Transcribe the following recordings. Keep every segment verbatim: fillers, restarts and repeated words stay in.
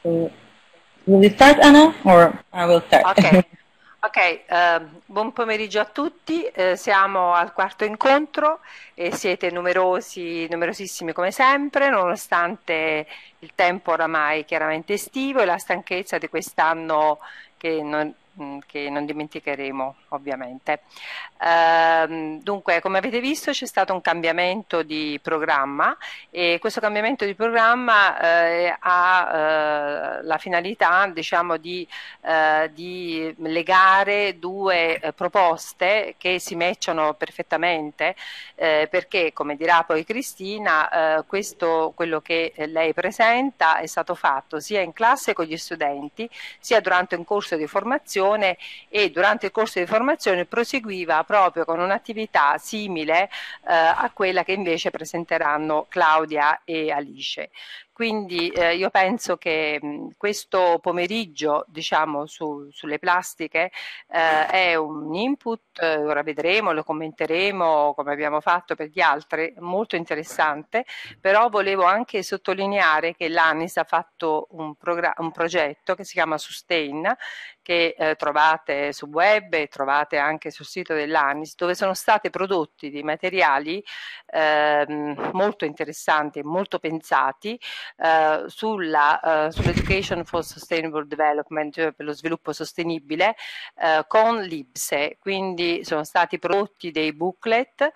So, will you start, Anna, or I will start? Ok, okay. Uh, buon pomeriggio a tutti, uh, siamo al quarto incontro e siete numerosi, numerosissimi come sempre, nonostante il tempo oramai chiaramente estivo e la stanchezza di quest'anno che non, che non dimenticheremo ovviamente. Uh, dunque, come avete visto, c'è stato un cambiamento di programma e questo cambiamento di programma uh, ha uh, la finalità, diciamo, di, uh, di legare due uh, proposte che si matchano perfettamente, uh, perché, come dirà poi Cristina, uh, questo, quello che lei presenta è stato fatto sia in classe con gli studenti, sia durante un corso di formazione, e durante il corso di formazione proseguiva proprio con un'attività simile eh, a quella che invece presenteranno Claudia e Alice. Quindi eh, io penso che mh, questo pomeriggio, diciamo, su, sulle plastiche eh, è un input, eh, ora vedremo, lo commenteremo come abbiamo fatto per gli altri, molto interessante, però volevo anche sottolineare che l'ANIS ha fatto un, un progetto che si chiama Sustain, che eh, trovate su web e trovate anche sul sito dell'ANIS, dove sono stati prodotti dei materiali eh, molto interessanti e molto pensati Uh, sulla uh, sull'Education for Sustainable Development, cioè per lo sviluppo sostenibile, uh, con l'I B S E. Quindi sono stati prodotti dei booklet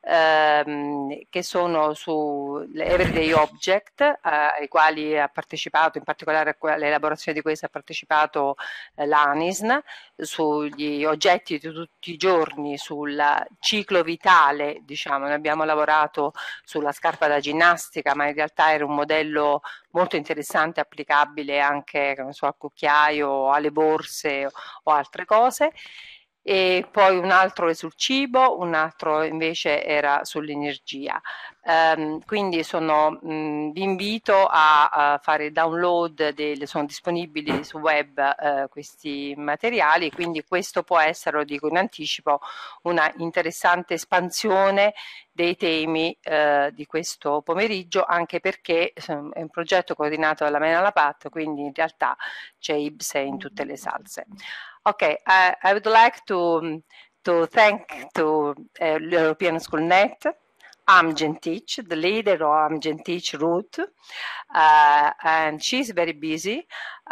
uh, che sono su Everyday Object, uh, ai quali ha partecipato, in particolare all'elaborazione di questo ha partecipato uh, l'ANISN, sugli oggetti di tutti i giorni, sul ciclo vitale, diciamo. Noi abbiamo lavorato sulla scarpa da ginnastica, ma in realtà era un modello molto interessante, applicabile anche, non so, al cucchiaio, alle borse o altre cose. E poi un altro è sul cibo, un altro invece era sull'energia. Um, quindi sono, mh, vi invito a, a fare download, delle, sono disponibili su web uh, questi materiali, quindi questo può essere, lo dico in anticipo, una interessante espansione dei temi uh, di questo pomeriggio, anche perché um, è un progetto coordinato dalla Mena Lapat, quindi in realtà c'è I B S E in tutte le salse. Okay, I, I would like to, to thank to uh, European Schoolnet, Amgen Teach, the leader of Amgen Teach, Ruth, uh, and she's very busy,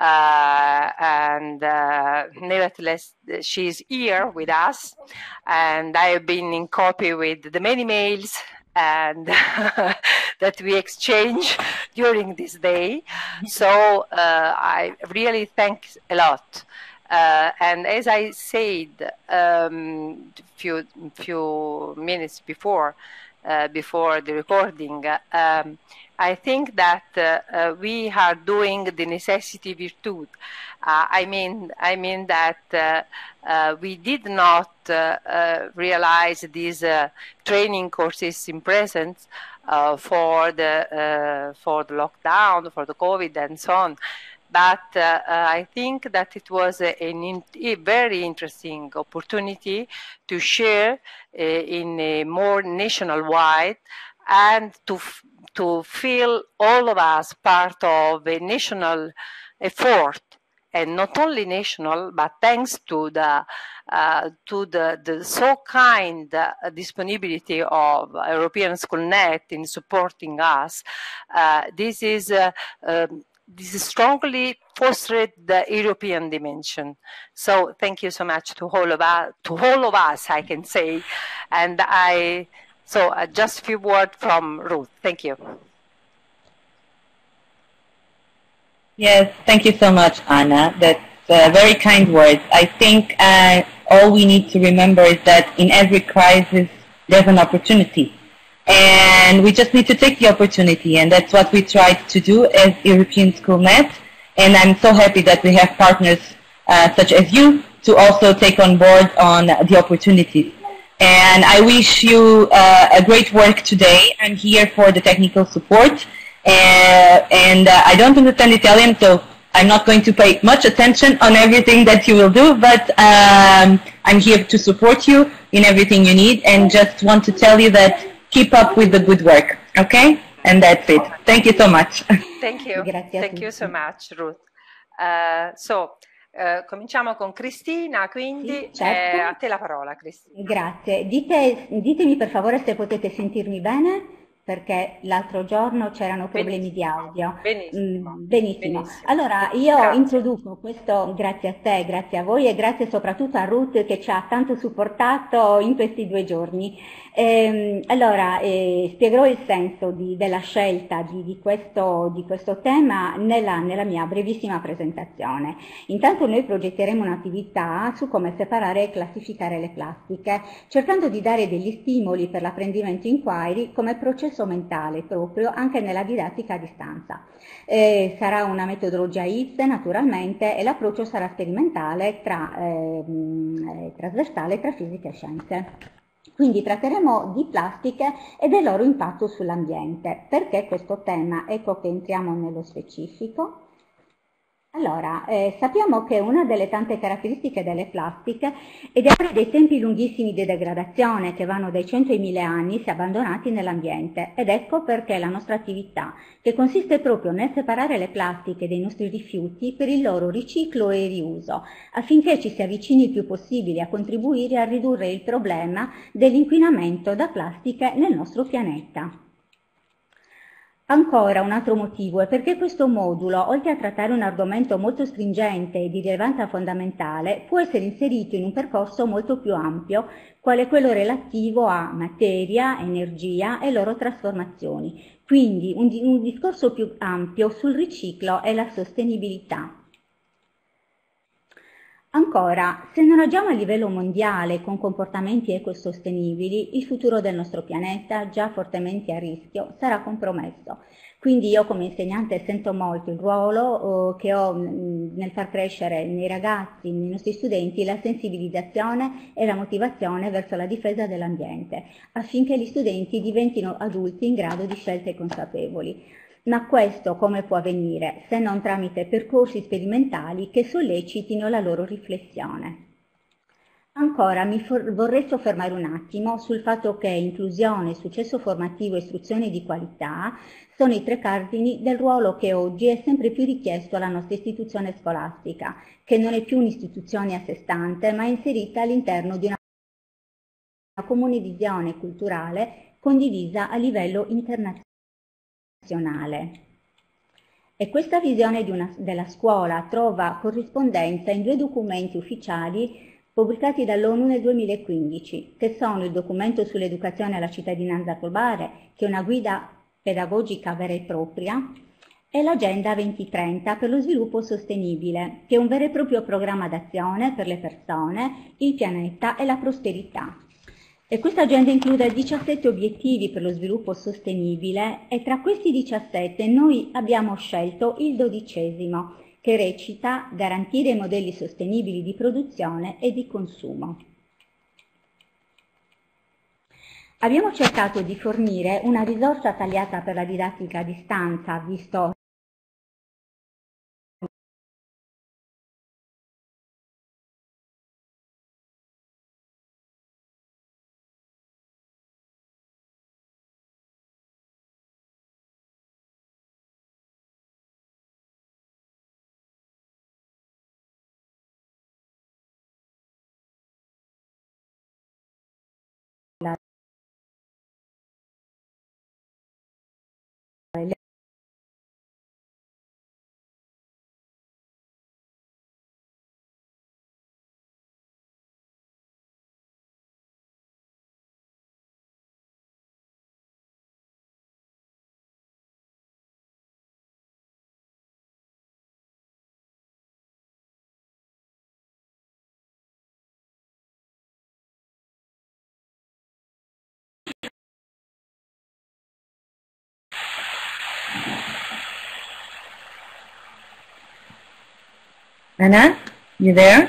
uh, and uh, nevertheless she's here with us, and I have been in copy with the many mails and that we exchange during this day, so uh, I really thank a lot. Uh, and as I said a um, few, few minutes before, uh, before the recording, um, I think that uh, uh, we are doing the necessity virtue. Uh, I mean, I mean that uh, uh, we did not uh, uh, realize these uh, training courses in presence uh, for the uh, for the lockdown, for the COVID, and so on. But uh, uh, I think that it was a, an, a very interesting opportunity to share uh, in a more national-wide, and to, to feel all of us part of a national effort, and not only national, but thanks to the uh, to the, the so kind uh, disponibility of European Schoolnet in supporting us. Uh, this is uh, um, This is strongly fostered the European dimension. So thank you so much to all of us, to all of us, I can say. And I, so uh, just a few words from Ruth. Thank you. Yes, thank you so much, Anna. That's uh, very kind words. I think uh, all we need to remember is that in every crisis, there's an opportunity. And we just need to take the opportunity, and that's what we tried to do as European Schoolnet. And I'm so happy that we have partners uh, such as you to also take on board on the opportunities. And I wish you uh, a great work today. I'm here for the technical support, uh, and uh, I don't understand Italian, so I'm not going to pay much attention on everything that you will do, but um, I'm here to support you in everything you need, and just want to tell you that keep up with the good work, okay? And that's it. Thank you so much. Thank you. Thank you so much, Ruth. Uh, so, uh, cominciamo con Cristina, quindi sì, certo. eh, a te la parola, Cristina. Grazie. Dite, ditemi per favore se potete sentirmi bene, perché l'altro giorno c'erano problemi Benissimo. di audio. Benissimo. Mm, benissimo. Benissimo. Allora, io Grazie. introduco questo, grazie a te, grazie a voi e grazie soprattutto a Ruth che ci ha tanto supportato in questi due giorni. Ehm, allora, eh, spiegherò il senso di, della scelta di, di, questo, di questo tema nella, nella mia brevissima presentazione. Intanto noi progetteremo un'attività su come separare e classificare le plastiche, cercando di dare degli stimoli per l'apprendimento inquiry come processo mentale proprio anche nella didattica a distanza. Eh, sarà una metodologia I P S E naturalmente e l'approccio sarà sperimentale tra, eh, trasversale tra fisica e scienze. Quindi tratteremo di plastiche e del loro impatto sull'ambiente. Perché questo tema? Ecco che entriamo nello specifico. Allora, eh, sappiamo che una delle tante caratteristiche delle plastiche è di avere dei tempi lunghissimi di degradazione che vanno dai cento ai mille anni se abbandonati nell'ambiente, ed ecco perché la nostra attività, che consiste proprio nel separare le plastiche dei nostri rifiuti per il loro riciclo e riuso, affinché ci si avvicini il più possibile a contribuire a ridurre il problema dell'inquinamento da plastiche nel nostro pianeta. Ancora un altro motivo è perché questo modulo, oltre a trattare un argomento molto stringente e di rilevanza fondamentale, può essere inserito in un percorso molto più ampio, quale quello relativo a materia, energia e loro trasformazioni. Quindi un, un discorso più ampio sul riciclo e la sostenibilità. Ancora, se non agiamo a livello mondiale con comportamenti ecosostenibili, il futuro del nostro pianeta, già fortemente a rischio, sarà compromesso. Quindi io come insegnante sento molto il ruolo eh, che ho mh, nel far crescere nei ragazzi, nei nostri studenti, la sensibilizzazione e la motivazione verso la difesa dell'ambiente, affinché gli studenti diventino adulti in grado di scelte consapevoli. Ma questo come può avvenire se non tramite percorsi sperimentali che sollecitino la loro riflessione? Ancora mi vorrei soffermare un attimo sul fatto che inclusione, successo formativo e istruzione di qualità sono i tre cardini del ruolo che oggi è sempre più richiesto alla nostra istituzione scolastica, che non è più un'istituzione a sé stante, ma è inserita all'interno di una comune visione culturale condivisa a livello internazionale. E questa visione di una, della scuola trova corrispondenza in due documenti ufficiali pubblicati dall'ONU nel duemilaquindici, che sono il documento sull'educazione alla cittadinanza globale, che è una guida pedagogica vera e propria, e l'Agenda duemilatrenta per lo sviluppo sostenibile, che è un vero e proprio programma d'azione per le persone, il pianeta e la prosperità. E questa agenda include diciassette obiettivi per lo sviluppo sostenibile e tra questi diciassette noi abbiamo scelto il dodicesimo, che recita garantire modelli sostenibili di produzione e di consumo. Abbiamo cercato di fornire una risorsa tagliata per la didattica a distanza, visto Anna, you there?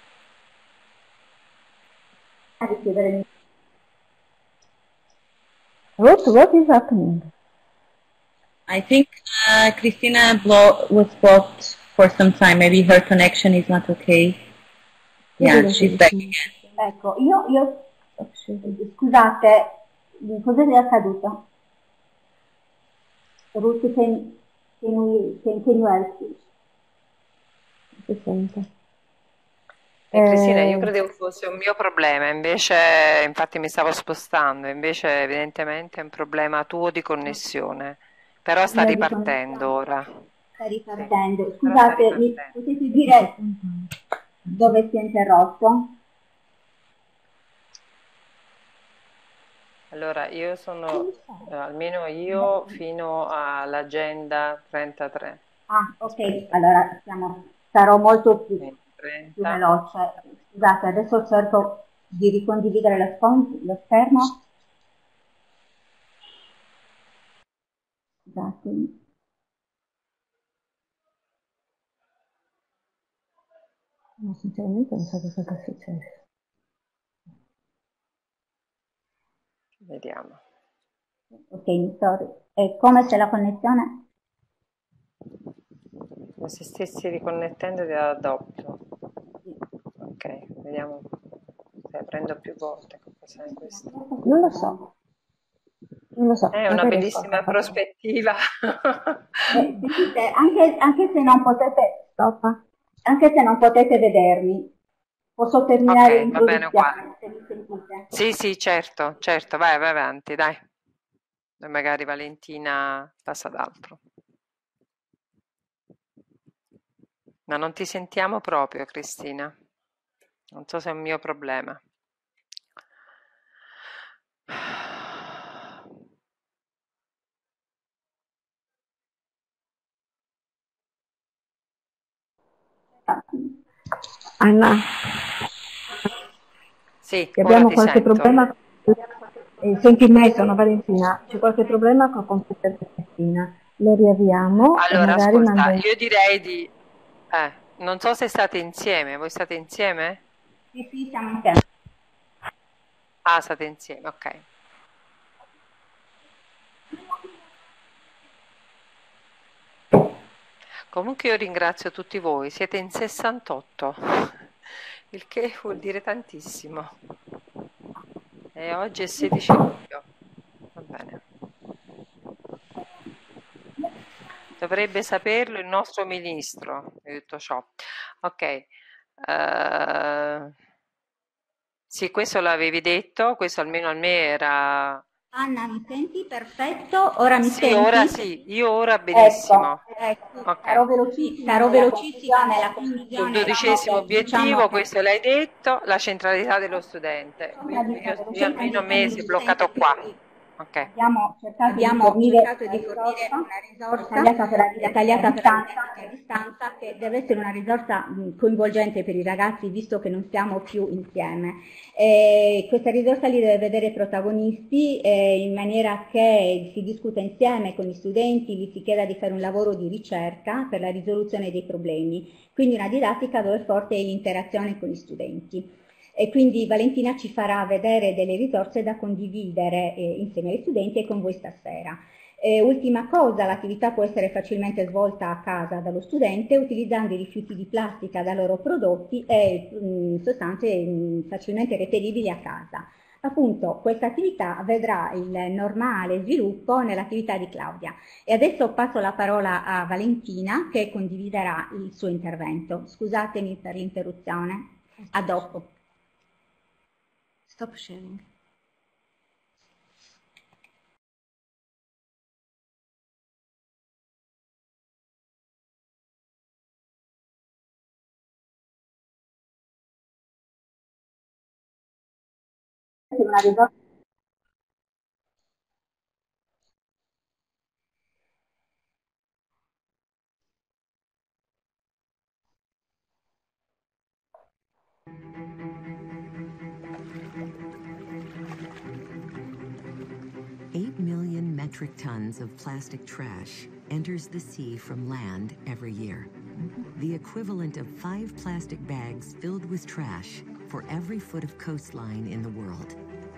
What, what is happening? I think uh, Christina Blo was blocked for some time. Maybe her connection is not okay. Yeah, she's back again. Ecco, io, io scusate, cosa è accaduto? Ruth, can, can, we, can, can you help please? si sente. E Cristina, io Eh, credevo fosse un mio problema, invece, infatti mi stavo spostando, invece evidentemente è un problema tuo di connessione, però sta Io di ripartendo connessione ora. sta Sì, ripartendo. però sta Scusate, mi ripartendo. potete dire dove si è interrotto? Allora, io sono, eh, almeno io, fino all'agenda trentatré. Ah, ok, Aspetta, allora siamo- sarò molto più, quindi più trenta. veloce. Scusate, adesso cerco di ricondividere lo, spon- lo schermo. Scusate. no, sinceramente non so che cosa è successo. Vediamo. Ok, mi sto... È come se la connessione... Come se stessi riconnettendo da doppio. Ok, vediamo se aprendo più volte. Cos'è questo? Non lo so, non lo so, È una magari riesco a bellissima farlo. prospettiva. Eh, sentite, anche, anche se non potete... Stoppa. Anche se non potete vedermi, posso terminare Ok, va bene uguale. l'introduzione, se mi sentite. Sì, sì, certo, certo, vai, vai avanti, dai. E magari Valentina passa ad altro. Ma non ti sentiamo proprio, Cristina. Non so se è un mio problema. Anna, Sì, che ora abbiamo ti qualche sento. problema. Eh, senti me, sono Valentina, c'è qualche problema col computer di Cristina. Lo riavviamo e Allora, magari ascolta, mando... io direi di... Eh, non so se state insieme. Voi state insieme? Sì, sì, siamo insieme. Ah, state insieme, ok. Comunque io ringrazio tutti voi, siete in sessantotto, il che vuol dire tantissimo. E oggi è sedici luglio. Va bene. Dovrebbe saperlo il nostro ministro di tutto ciò. Ok. Eh, sì, questo l'avevi detto, questo almeno a me era... Anna, mi senti? Perfetto. Ora mi Sì, ora senti? sì, io ora Ecco, benissimo. ecco, sarò Ok. velocissima Sarò nella velocissima conclusione, nella quindi Il diciamo dodicesimo che, diciamo obiettivo, che questo l'hai detto, la centralità dello studente. cerca Io, di io- fare io almeno a me si è bloccato velocemente, qua. quindi Ok. abbiamo cercato Abbiamo di fornire cercato una di fornire risorsa una risorsa tagliata per la didattica a tagliata per la distanza didattica a distanza che deve essere una risorsa mh, coinvolgente per i ragazzi visto che non siamo più insieme. E questa risorsa li deve vedere protagonisti eh, in maniera che si discuta insieme con gli studenti, gli si chieda di fare un lavoro di ricerca per la risoluzione dei problemi, quindi una didattica dove è forte l'interazione con gli studenti. E quindi Valentina ci farà vedere delle risorse da condividere eh, insieme agli studenti e con voi stasera. Eh, ultima cosa, l'attività può essere facilmente svolta a casa dallo studente utilizzando i rifiuti di plastica da loro prodotti e mh, sostanze mh, facilmente reperibili a casa. Appunto, questa attività vedrà il normale sviluppo nell'attività di Claudia. E adesso passo la parola a Valentina che condividerà il suo intervento. Scusatemi per l'interruzione. A dopo. Stop sharing. Una risorsa Eight million metric tons of plastic trash enters the sea from land every year. The equivalent of five plastic bags filled with trash for every foot of coastline in the world.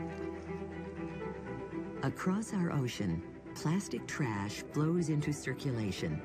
Across our ocean, plastic trash flows into circulation,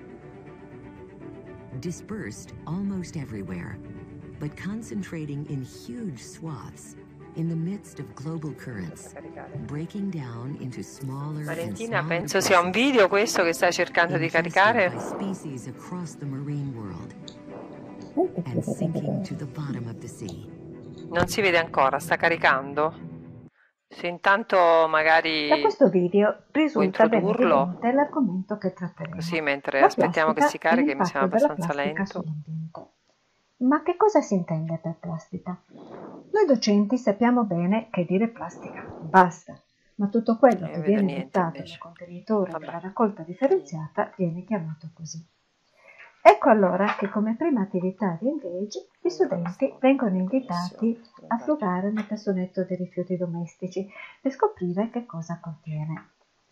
dispersed almost everywhere, but concentrating in huge swaths in the midst of global currents, breaking down into smaller Valentina, and smaller penso sia un video questo che stai cercando di ingested caricare. by species across the marine world. and sinking to the bottom of the sea. Non si vede ancora, sta caricando? Se intanto magari Da questo video puoi risulta ben introdurlo, evidente l'argomento che tratteremo. così mentre La aspettiamo che si plastica e carichi, mi sembra l'impatto della abbastanza plastica lento. sull'ambiente. Ma che cosa si intende per plastica? Noi docenti sappiamo bene che dire plastica basta, ma tutto quello Io che vedo viene niente buttato nel invece. contenitore Vabbè. della raccolta differenziata viene chiamato così. Ecco allora che come prima attività di Engage gli studenti vengono invitati a frugare nel cassonetto dei rifiuti domestici per scoprire che cosa contiene.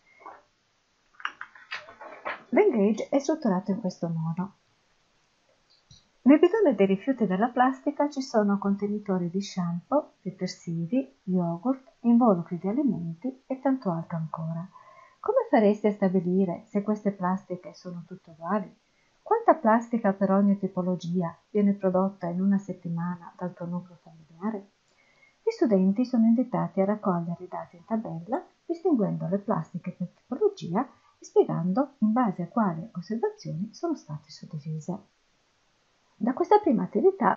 L'Engage è strutturato in questo modo. Nel bidone dei rifiuti della plastica ci sono contenitori di shampoo, detersivi, yogurt, involucri di alimenti e tanto altro ancora. Come faresti a stabilire se queste plastiche sono tutte uguali? Quanta plastica per ogni tipologia viene prodotta in una settimana dal tuo nucleo familiare? Gli studenti sono invitati a raccogliere i dati in tabella, distinguendo le plastiche per tipologia e spiegando in base a quali osservazioni sono state suddivise. Da questa prima attività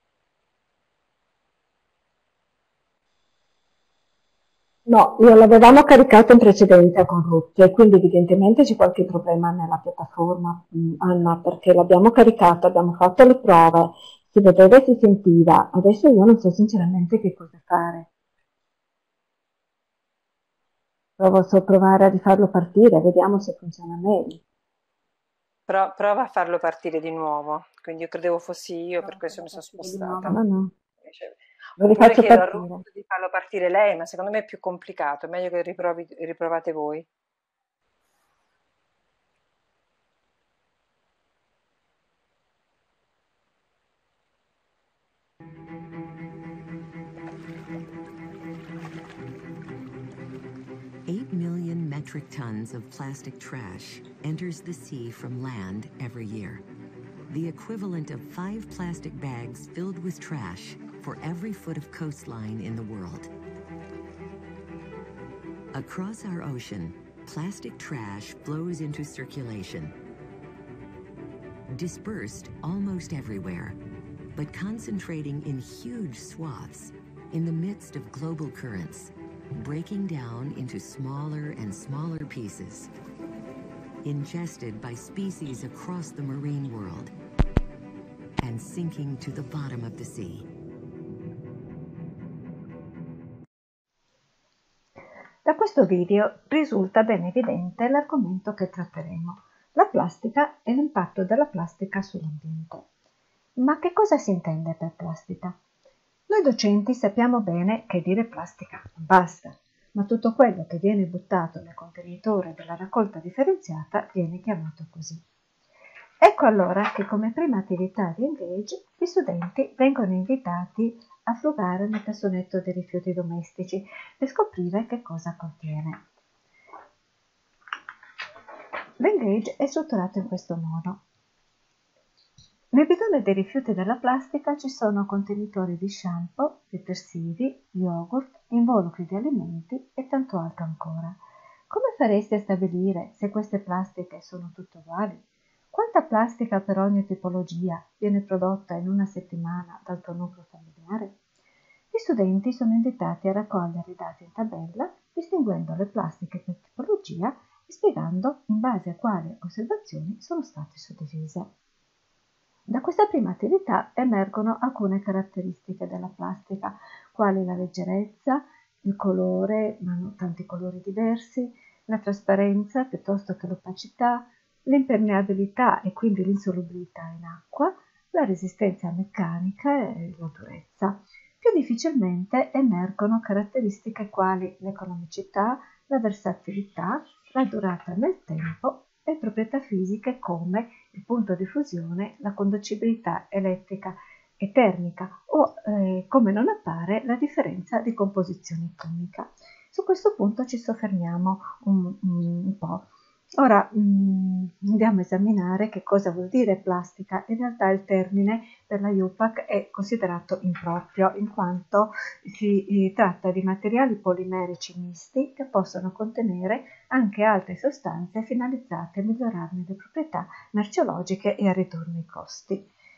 No, io l'avevamo caricato in precedenza con Ruth e quindi evidentemente c'è qualche problema nella piattaforma, mh, Anna, perché l'abbiamo caricato, abbiamo fatto le prove, si vedeva e si sentiva. Adesso io non so sinceramente che cosa fare. Provo so provare a rifarlo partire, vediamo se funziona meglio. Pro- prova a farlo partire di nuovo. Quindi io credevo fossi io, per Provo a questo mi farlo sono partire di nuovo. spostata. No, no, Invece- lo Oppure rifaccio chiedo a partire. Ruth di farlo partire lei, ma secondo me è più complicato. È meglio che riprovi- riprovate voi. Eight million metric tons of plastic trash enters the sea from land every year. The equivalent of five plastic bags filled with trash for every foot of coastline in the world. Across our ocean, plastic trash flows into circulation, dispersed almost everywhere, but concentrating in huge swaths in the midst of global currents, breaking down into smaller and smaller pieces, ingested by species across the marine world, and sinking to the bottom of the sea. Da questo video risulta ben evidente l'argomento che tratteremo, la plastica e l'impatto della plastica sull'ambiente. Ma che cosa si intende per plastica? Noi docenti sappiamo bene che dire plastica basta, ma tutto quello che viene buttato nel contenitore della raccolta differenziata viene chiamato così. Ecco allora che come prima attività di Engage gli studenti vengono invitati a frugare nel cassonetto dei rifiuti domestici per scoprire che cosa contiene. L'Engage è strutturato in questo modo. Nel bidone dei rifiuti della plastica ci sono contenitori di shampoo, detersivi, yogurt, involucri di alimenti e tanto altro ancora. Come faresti a stabilire se queste plastiche sono tutte uguali? Quanta plastica per ogni tipologia viene prodotta in una settimana dal tuo nucleo familiare? Gli studenti sono invitati a raccogliere i dati in tabella, distinguendo le plastiche per tipologia e spiegando in base a quali osservazioni sono state suddivise. Da questa prima attività emergono alcune caratteristiche della plastica, quali la leggerezza, il colore, ma non tanti colori diversi, la trasparenza piuttosto che l'opacità, l'impermeabilità e quindi l'insolubilità in acqua, la resistenza meccanica e la durezza. Più difficilmente emergono caratteristiche quali l'economicità, la versatilità, la durata nel tempo e proprietà fisiche come il punto di fusione, la conducibilità elettrica e termica o, eh, come non appare, la differenza di composizione chimica. Su questo punto ci soffermiamo un, un po'. Ora mh, andiamo a esaminare che cosa vuol dire plastica. In realtà il termine per la U P A C è considerato improprio, in quanto si eh, tratta di materiali polimerici misti che possono contenere anche altre sostanze finalizzate a migliorarne le proprietà merceologiche e a ridurne i costi.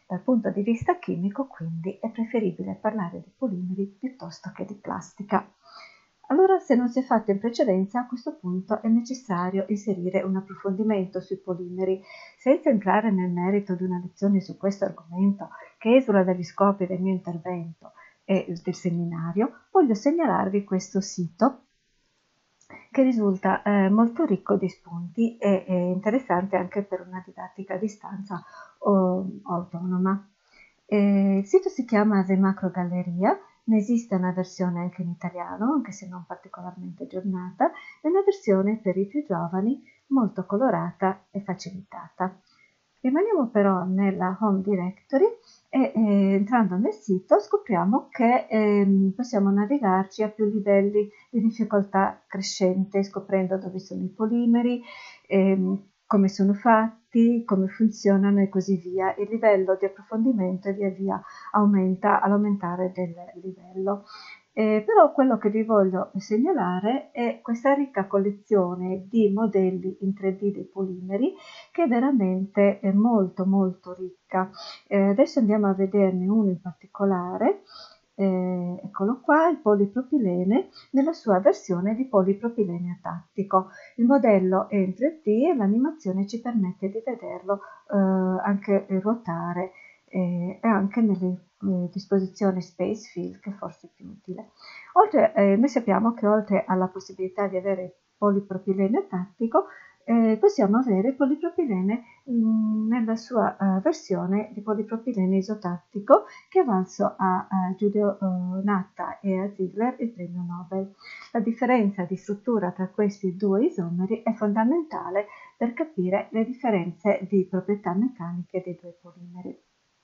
Dal punto di vista chimico, quindi, è preferibile parlare di polimeri piuttosto che di plastica. Allora, se non si è fatto in precedenza, a questo punto è necessario inserire un approfondimento sui polimeri. Senza entrare nel merito di una lezione su questo argomento, che esula dagli scopi del mio intervento e del seminario, voglio segnalarvi questo sito che risulta eh, molto ricco di spunti e, e interessante anche per una didattica a distanza o autonoma. Eh, il sito si chiama The Macro Galleria, ne esiste una versione anche in italiano, anche se non particolarmente aggiornata, e una versione per i più giovani molto colorata e facilitata. Rimaniamo però nella Home Directory e eh, entrando nel sito scopriamo che eh, possiamo navigarci a più livelli di difficoltà crescente, scoprendo dove sono i polimeri, eh, come sono fatti, come funzionano e così via. Il livello di approfondimento via via aumenta all'aumentare del livello. Eh, però quello che vi voglio segnalare è questa ricca collezione di modelli in tre D dei polimeri, che è veramente è molto molto ricca. Eh, adesso andiamo a vederne uno in particolare. Eh, eccolo qua, il polipropilene nella sua versione di polipropilene atattico. Il modello è in tre D e l'animazione ci permette di vederlo eh, anche ruotare eh, e anche nelle eh, disposizioni Space Fill, che forse è più utile. Oltre, eh, noi sappiamo che oltre alla possibilità di avere polipropilene atattico, eh, possiamo avere polipropilene mh, nella sua uh, versione di polipropilene isotattico, che è valso a, a Giulio uh, Natta e a Ziegler il premio Nobel. La differenza di struttura tra questi due isomeri è fondamentale per capire le differenze di proprietà meccaniche dei due polimeri.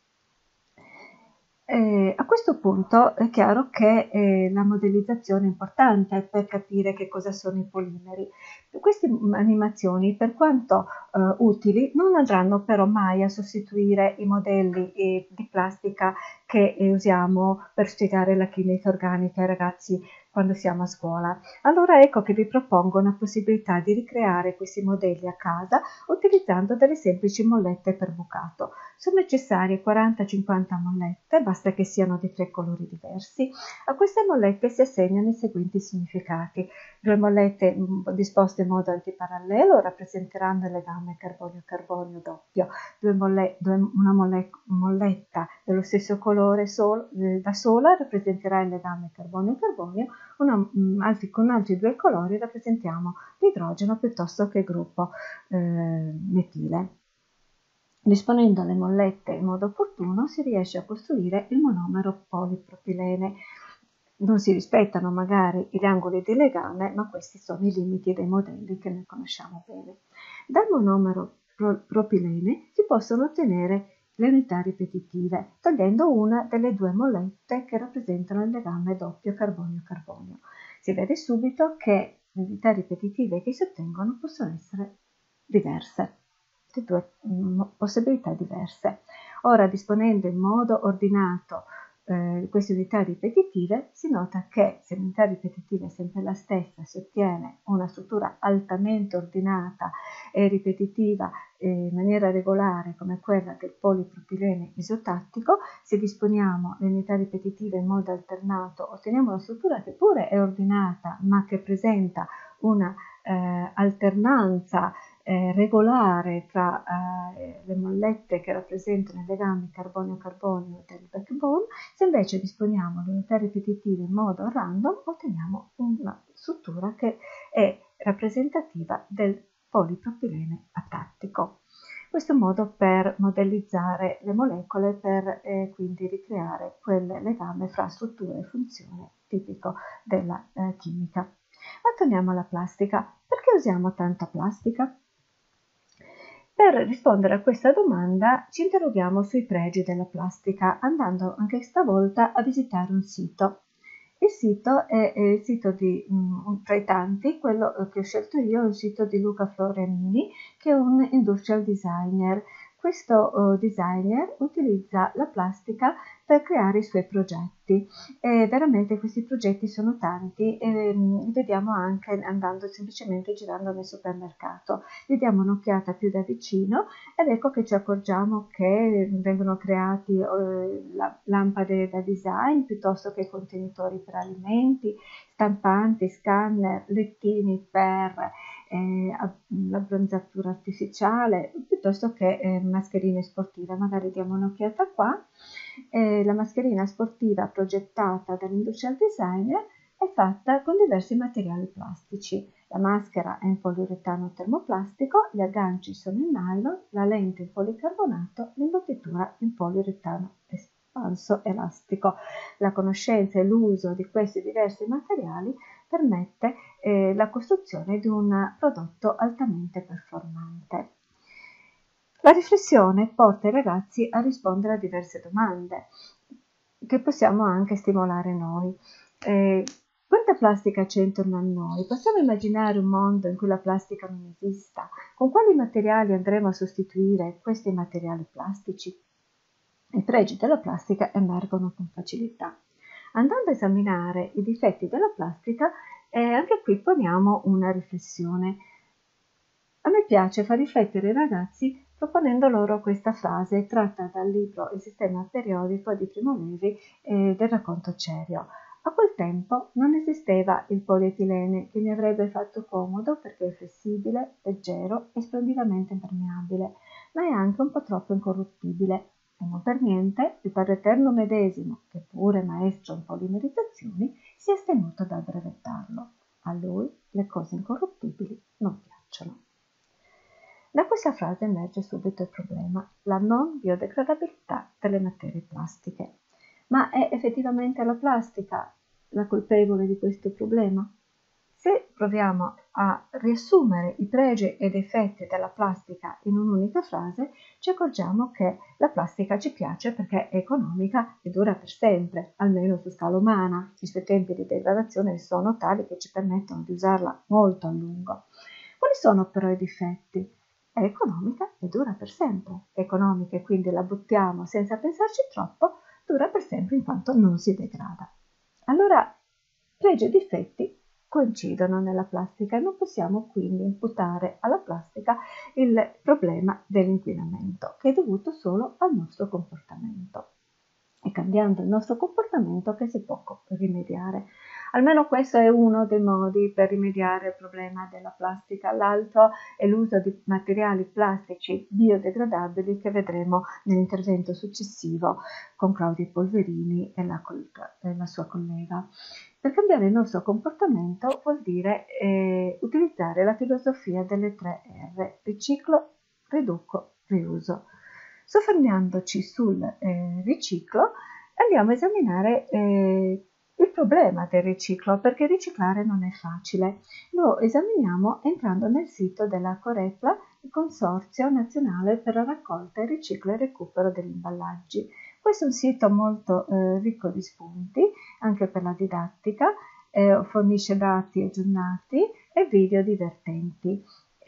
Eh, a questo punto è chiaro che eh, la modellizzazione è importante per capire che cosa sono i polimeri. Queste animazioni, per quanto eh, utili, non andranno però mai a sostituire i modelli eh, di plastica che eh, usiamo per spiegare la chimica organica ai ragazzi quando siamo a scuola. Allora ecco che vi propongo una possibilità di ricreare questi modelli a casa utilizzando delle semplici mollette per bucato. Sono necessarie quaranta cinquanta mollette, basta che siano di tre colori diversi. A queste mollette si assegnano i seguenti significati. Due mollette disposte in modo antiparallelo rappresenteranno il legame carbonio-carbonio doppio. Due molle, due, una molle, molletta dello stesso colore sol, eh, da sola rappresenterà il legame carbonio-carbonio. Una, mh, altri, con altri due colori rappresentiamo l'idrogeno piuttosto che il gruppo eh, metile. Disponendo le mollette in modo opportuno si riesce a costruire il monomero polipropilene. Non si rispettano magari gli angoli di legame, ma questi sono i limiti dei modelli che noi conosciamo bene. Dal monomero pro propilene si possono ottenere le unità ripetitive, togliendo una delle due mollette che rappresentano il legame doppio carbonio-carbonio. Si vede subito che le unità ripetitive che si ottengono possono essere diverse, due mh, possibilità diverse. Ora, disponendo in modo ordinato eh, queste unità ripetitive, si nota che se l'unità ripetitiva è sempre la stessa, si ottiene una struttura altamente ordinata e ripetitiva eh, in maniera regolare come quella del polipropilene isotattico. Se disponiamo le unità ripetitive in modo alternato, otteniamo una struttura che pure è ordinata ma che presenta una eh, alternanza Eh, regolare tra eh, le mollette che rappresentano i legami carbonio-carbonio del backbone. Se invece disponiamo le unità ripetitive in modo random, otteniamo una struttura che è rappresentativa del polipropilene atattico. Questo è un modo per modellizzare le molecole, per eh, quindi ricreare quel legame fra struttura e funzione tipico della eh, chimica. Ma torniamo alla plastica. Perché usiamo tanta plastica? Per rispondere a questa domanda ci interroghiamo sui pregi della plastica, andando anche stavolta a visitare un sito. Il sito è, è il sito di, um, tra i tanti, quello che ho scelto io è il sito di Luca Florianini, che è un industrial designer. questo uh, designer utilizza la plastica per creare i suoi progetti e veramente questi progetti sono tanti e li vediamo anche andando semplicemente girando nel supermercato. Gli diamo un'occhiata più da vicino ed ecco che ci accorgiamo che vengono creati uh, la, lampade da design piuttosto che contenitori per alimenti, stampanti, scanner, lettini per eh, l'abbronzatura artificiale, piuttosto che eh, mascherine sportive. Magari diamo un'occhiata qua. Eh, la mascherina sportiva progettata dall'industrial designer è fatta con diversi materiali plastici. La maschera è in poliuretano termoplastico, gli agganci sono in nylon, la lente in policarbonato, l'imbottitura in poliuretano espanso elastico. La conoscenza e l'uso di questi diversi materiali permette eh, la costruzione di un prodotto altamente performante. La riflessione porta i ragazzi a rispondere a diverse domande che possiamo anche stimolare noi. Eh, quanta plastica c'è intorno a noi? Possiamo immaginare un mondo in cui la plastica non esista? Con quali materiali andremo a sostituire questi materiali plastici? I pregi della plastica emergono con facilità. Andando a esaminare i difetti della plastica, eh, anche qui poniamo una riflessione. A me piace far riflettere i ragazzi proponendo loro questa frase tratta dal libro Il sistema periodico di Primo Levi eh, del racconto Cerio. A quel tempo non esisteva il polietilene che mi avrebbe fatto comodo perché è flessibile, leggero e splendidamente impermeabile, ma è anche un po' troppo incorruttibile. E non per niente il Padre Eterno medesimo, che pure maestro in polimerizzazioni, si è astenuto dal brevettarlo. A lui le cose incorruttibili non piacciono. Da questa frase emerge subito il problema, la non biodegradabilità delle materie plastiche. Ma è effettivamente la plastica la colpevole di questo problema? Se proviamo a riassumere i pregi e i difetti della plastica in un'unica frase, ci accorgiamo che la plastica ci piace perché è economica e dura per sempre, almeno su scala umana. I suoi tempi di degradazione sono tali che ci permettono di usarla molto a lungo. Quali sono però i difetti? È economica e dura per sempre. È economica e quindi la buttiamo senza pensarci troppo, dura per sempre in quanto non si degrada. Allora, pregi e difetti coincidono nella plastica e non possiamo quindi imputare alla plastica il problema dell'inquinamento, che è dovuto solo al nostro comportamento. È cambiando il nostro comportamento che si può rimediare. Almeno questo è uno dei modi per rimediare al problema della plastica. L'altro è l'uso di materiali plastici biodegradabili che vedremo nell'intervento successivo con Claudia Polverini e la, e la sua collega. Per cambiare il nostro comportamento vuol dire eh, utilizzare la filosofia delle tre R, riciclo, riduco, riuso. Soffermandoci sul eh, riciclo, andiamo a esaminare eh, il problema del riciclo, perché riciclare non è facile. Lo esaminiamo entrando nel sito della Corepla, il Consorzio Nazionale per la Raccolta, il Riciclo e il Recupero degli Imballaggi. Questo è un sito molto eh, ricco di spunti, anche per la didattica, eh, fornisce dati aggiornati e video divertenti.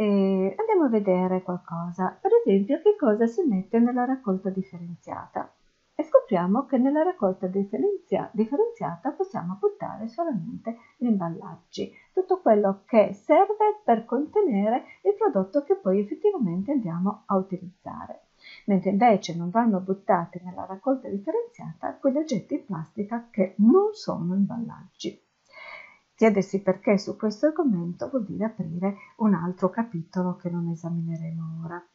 E andiamo a vedere qualcosa, per esempio che cosa si mette nella raccolta differenziata e scopriamo che nella raccolta differenzia- differenziata possiamo buttare solamente gli imballaggi, tutto quello che serve per contenere il prodotto che poi effettivamente andiamo a utilizzare, mentre invece non vanno buttati nella raccolta differenziata quegli oggetti in plastica che non sono imballaggi. Chiedersi perché su questo argomento vuol dire aprire un altro capitolo che non esamineremo ora.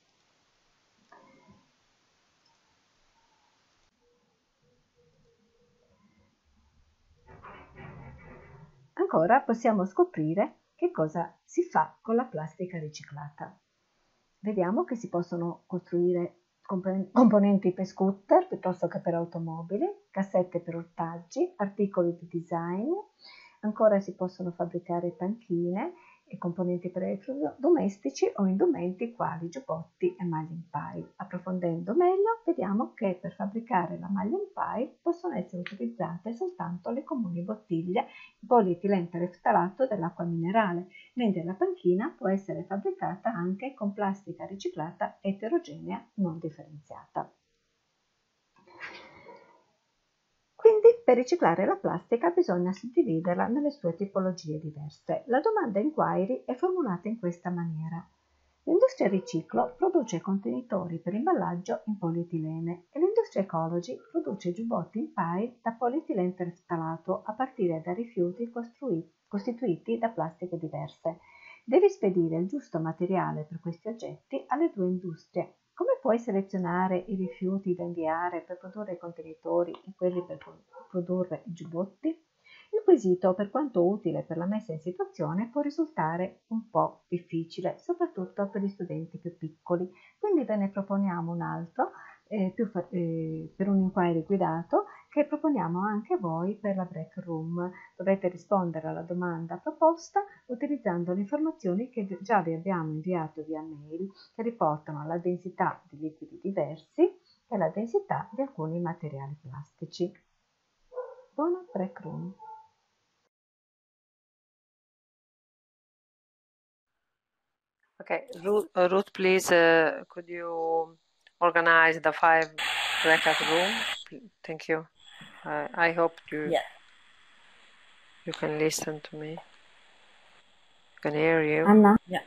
Ancora possiamo scoprire che cosa si fa con la plastica riciclata. Vediamo che si possono costruire componenti per scooter piuttosto che per automobili, cassette per ortaggi, articoli di design. Ancora si possono fabbricare panchine e componenti per elettrodomestici o indumenti quali giubbotti e maglie in paille. Approfondendo meglio, vediamo che per fabbricare la maglia in paille possono essere utilizzate soltanto le comuni bottiglie di polietilene tereftalato dell'acqua minerale, mentre la panchina può essere fabbricata anche con plastica riciclata eterogenea non differenziata. Quindi per riciclare la plastica bisogna suddividerla nelle sue tipologie diverse. La domanda inquiry è formulata in questa maniera. L'industria riciclo produce contenitori per imballaggio in polietilene e l'industria ecology produce giubbotti in paille da polietilene tereftalato a partire da rifiuti costituiti da plastiche diverse. Devi spedire il giusto materiale per questi oggetti alle due industrie. Come puoi selezionare i rifiuti da inviare per produrre i contenitori e quelli per produrre i giubbotti? Il quesito, per quanto utile per la messa in situazione, può risultare un po' difficile, soprattutto per gli studenti più piccoli, quindi ve ne proponiamo un altro eh, più eh, per un inquiry guidato che proponiamo anche a voi per la break room. Dovrete rispondere alla domanda proposta utilizzando le informazioni che già vi abbiamo inviato via mail, che riportano la densità di liquidi diversi e la densità di alcuni materiali plastici. Buona break room! Okay, Ruth, uh, Ruth, please, uh, could you organize the five breakout room? Thank you. Uh, I hope you Yeah. you can listen to me. I can hear you. Anna? Yeah.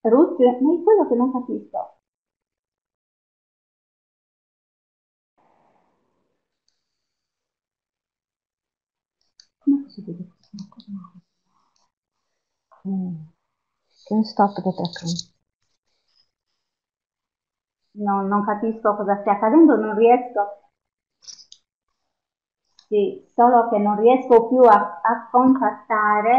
Ruth, ma è quello che non capisco. Come posso dire questo? Mm. Can stop the background. No, non capisco cosa stia accadendo, non riesco. Sì, solo che non riesco più a, a contattare.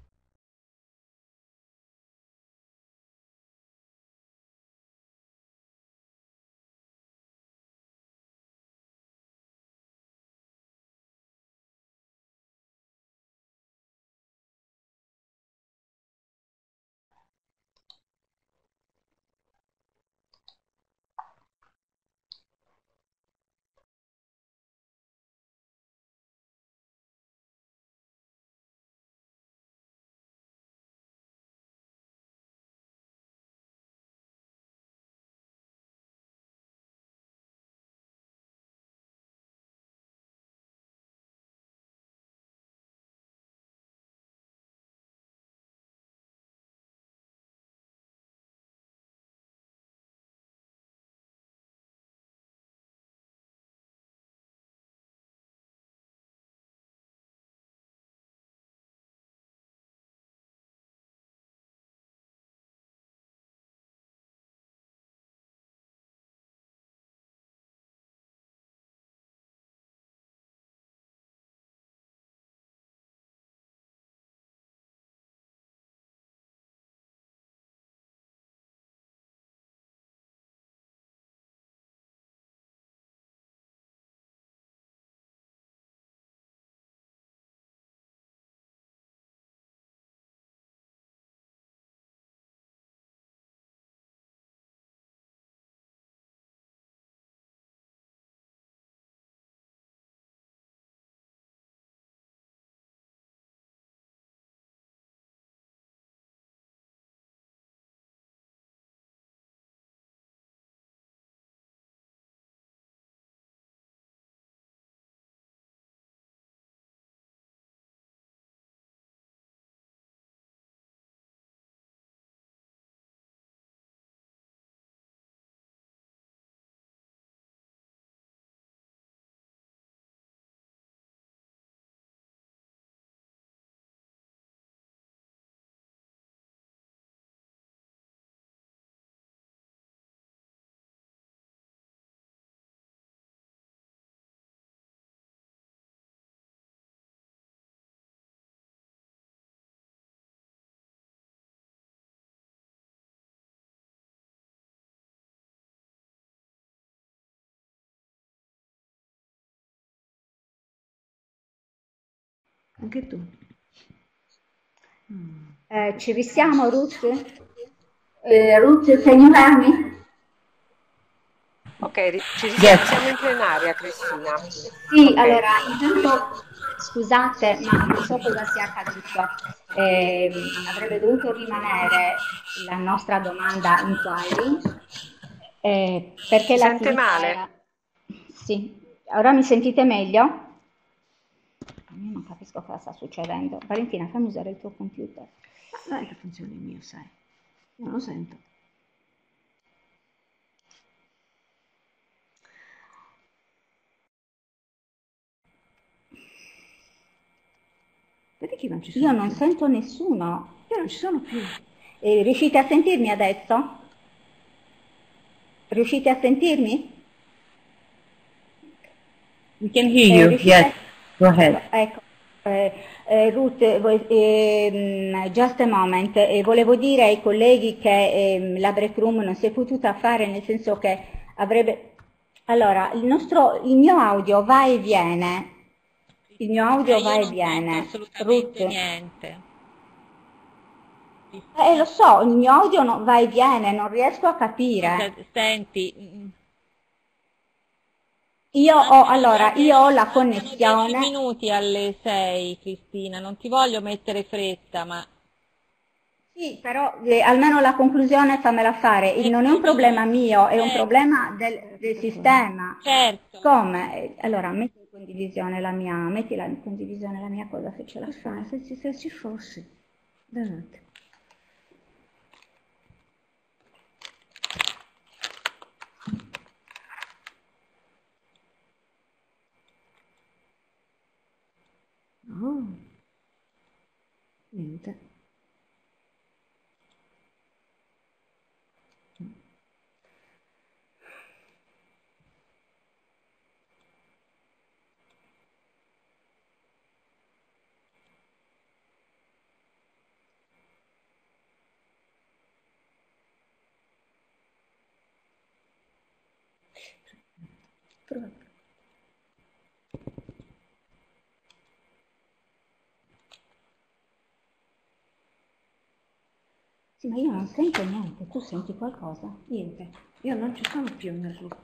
Anche tu. Mm. Eh, ci risiamo, Ruth? Eh, Ruth, can you hear me? Ok, ri- ci Yes. risiamo, siamo in plenaria, Cristina. Sì, Ok. allora, intanto scusate, ma non so cosa sia accaduto. Eh, avrebbe dovuto rimanere la nostra domanda inquiry, eh, perché Si sente l'attività male? era... Sì, ora mi sentite meglio? Io non capisco cosa sta succedendo. Valentina, fammi usare il tuo computer. Ma non è che funzioni il mio, sai. Io non lo sento. Vedi che non ci sono Io non più. sento nessuno. Io non ci sono più. Eh, riuscite a sentirmi adesso? Riuscite a sentirmi? We can hear Eh, you. riuscite Yes. a- Go ahead. Ecco, eh, eh, Ruth, eh, voi- ehm, just a moment, eh, volevo dire ai colleghi che ehm, la break room non si è potuta fare, nel senso che avrebbe... Allora, il, nostro, il mio audio va e viene, il mio audio Eh, va io e non viene. sento assolutamente Ruth, niente. eh, lo so, il mio audio no- va e viene, non riesco a capire. Se- Senti, mm, Io ho, massimo allora, dieci io ho la mancano dieci connessione... minuti alle sei, Cristina, non ti voglio mettere fretta, ma Sì, però eh, almeno la conclusione fammela fare. Il- non è un problema mio, è un Certo. problema del, del sistema. certo. Come? Eh, Allora, metti in condivisione la mia, mettila in condivisione la mia cosa se ce la fai. Se ci, se ci fossi. Davvero. Ruth. Prova. Sì, ma io non sento niente, tu senti qualcosa? Niente, io non ci sono più nel loop.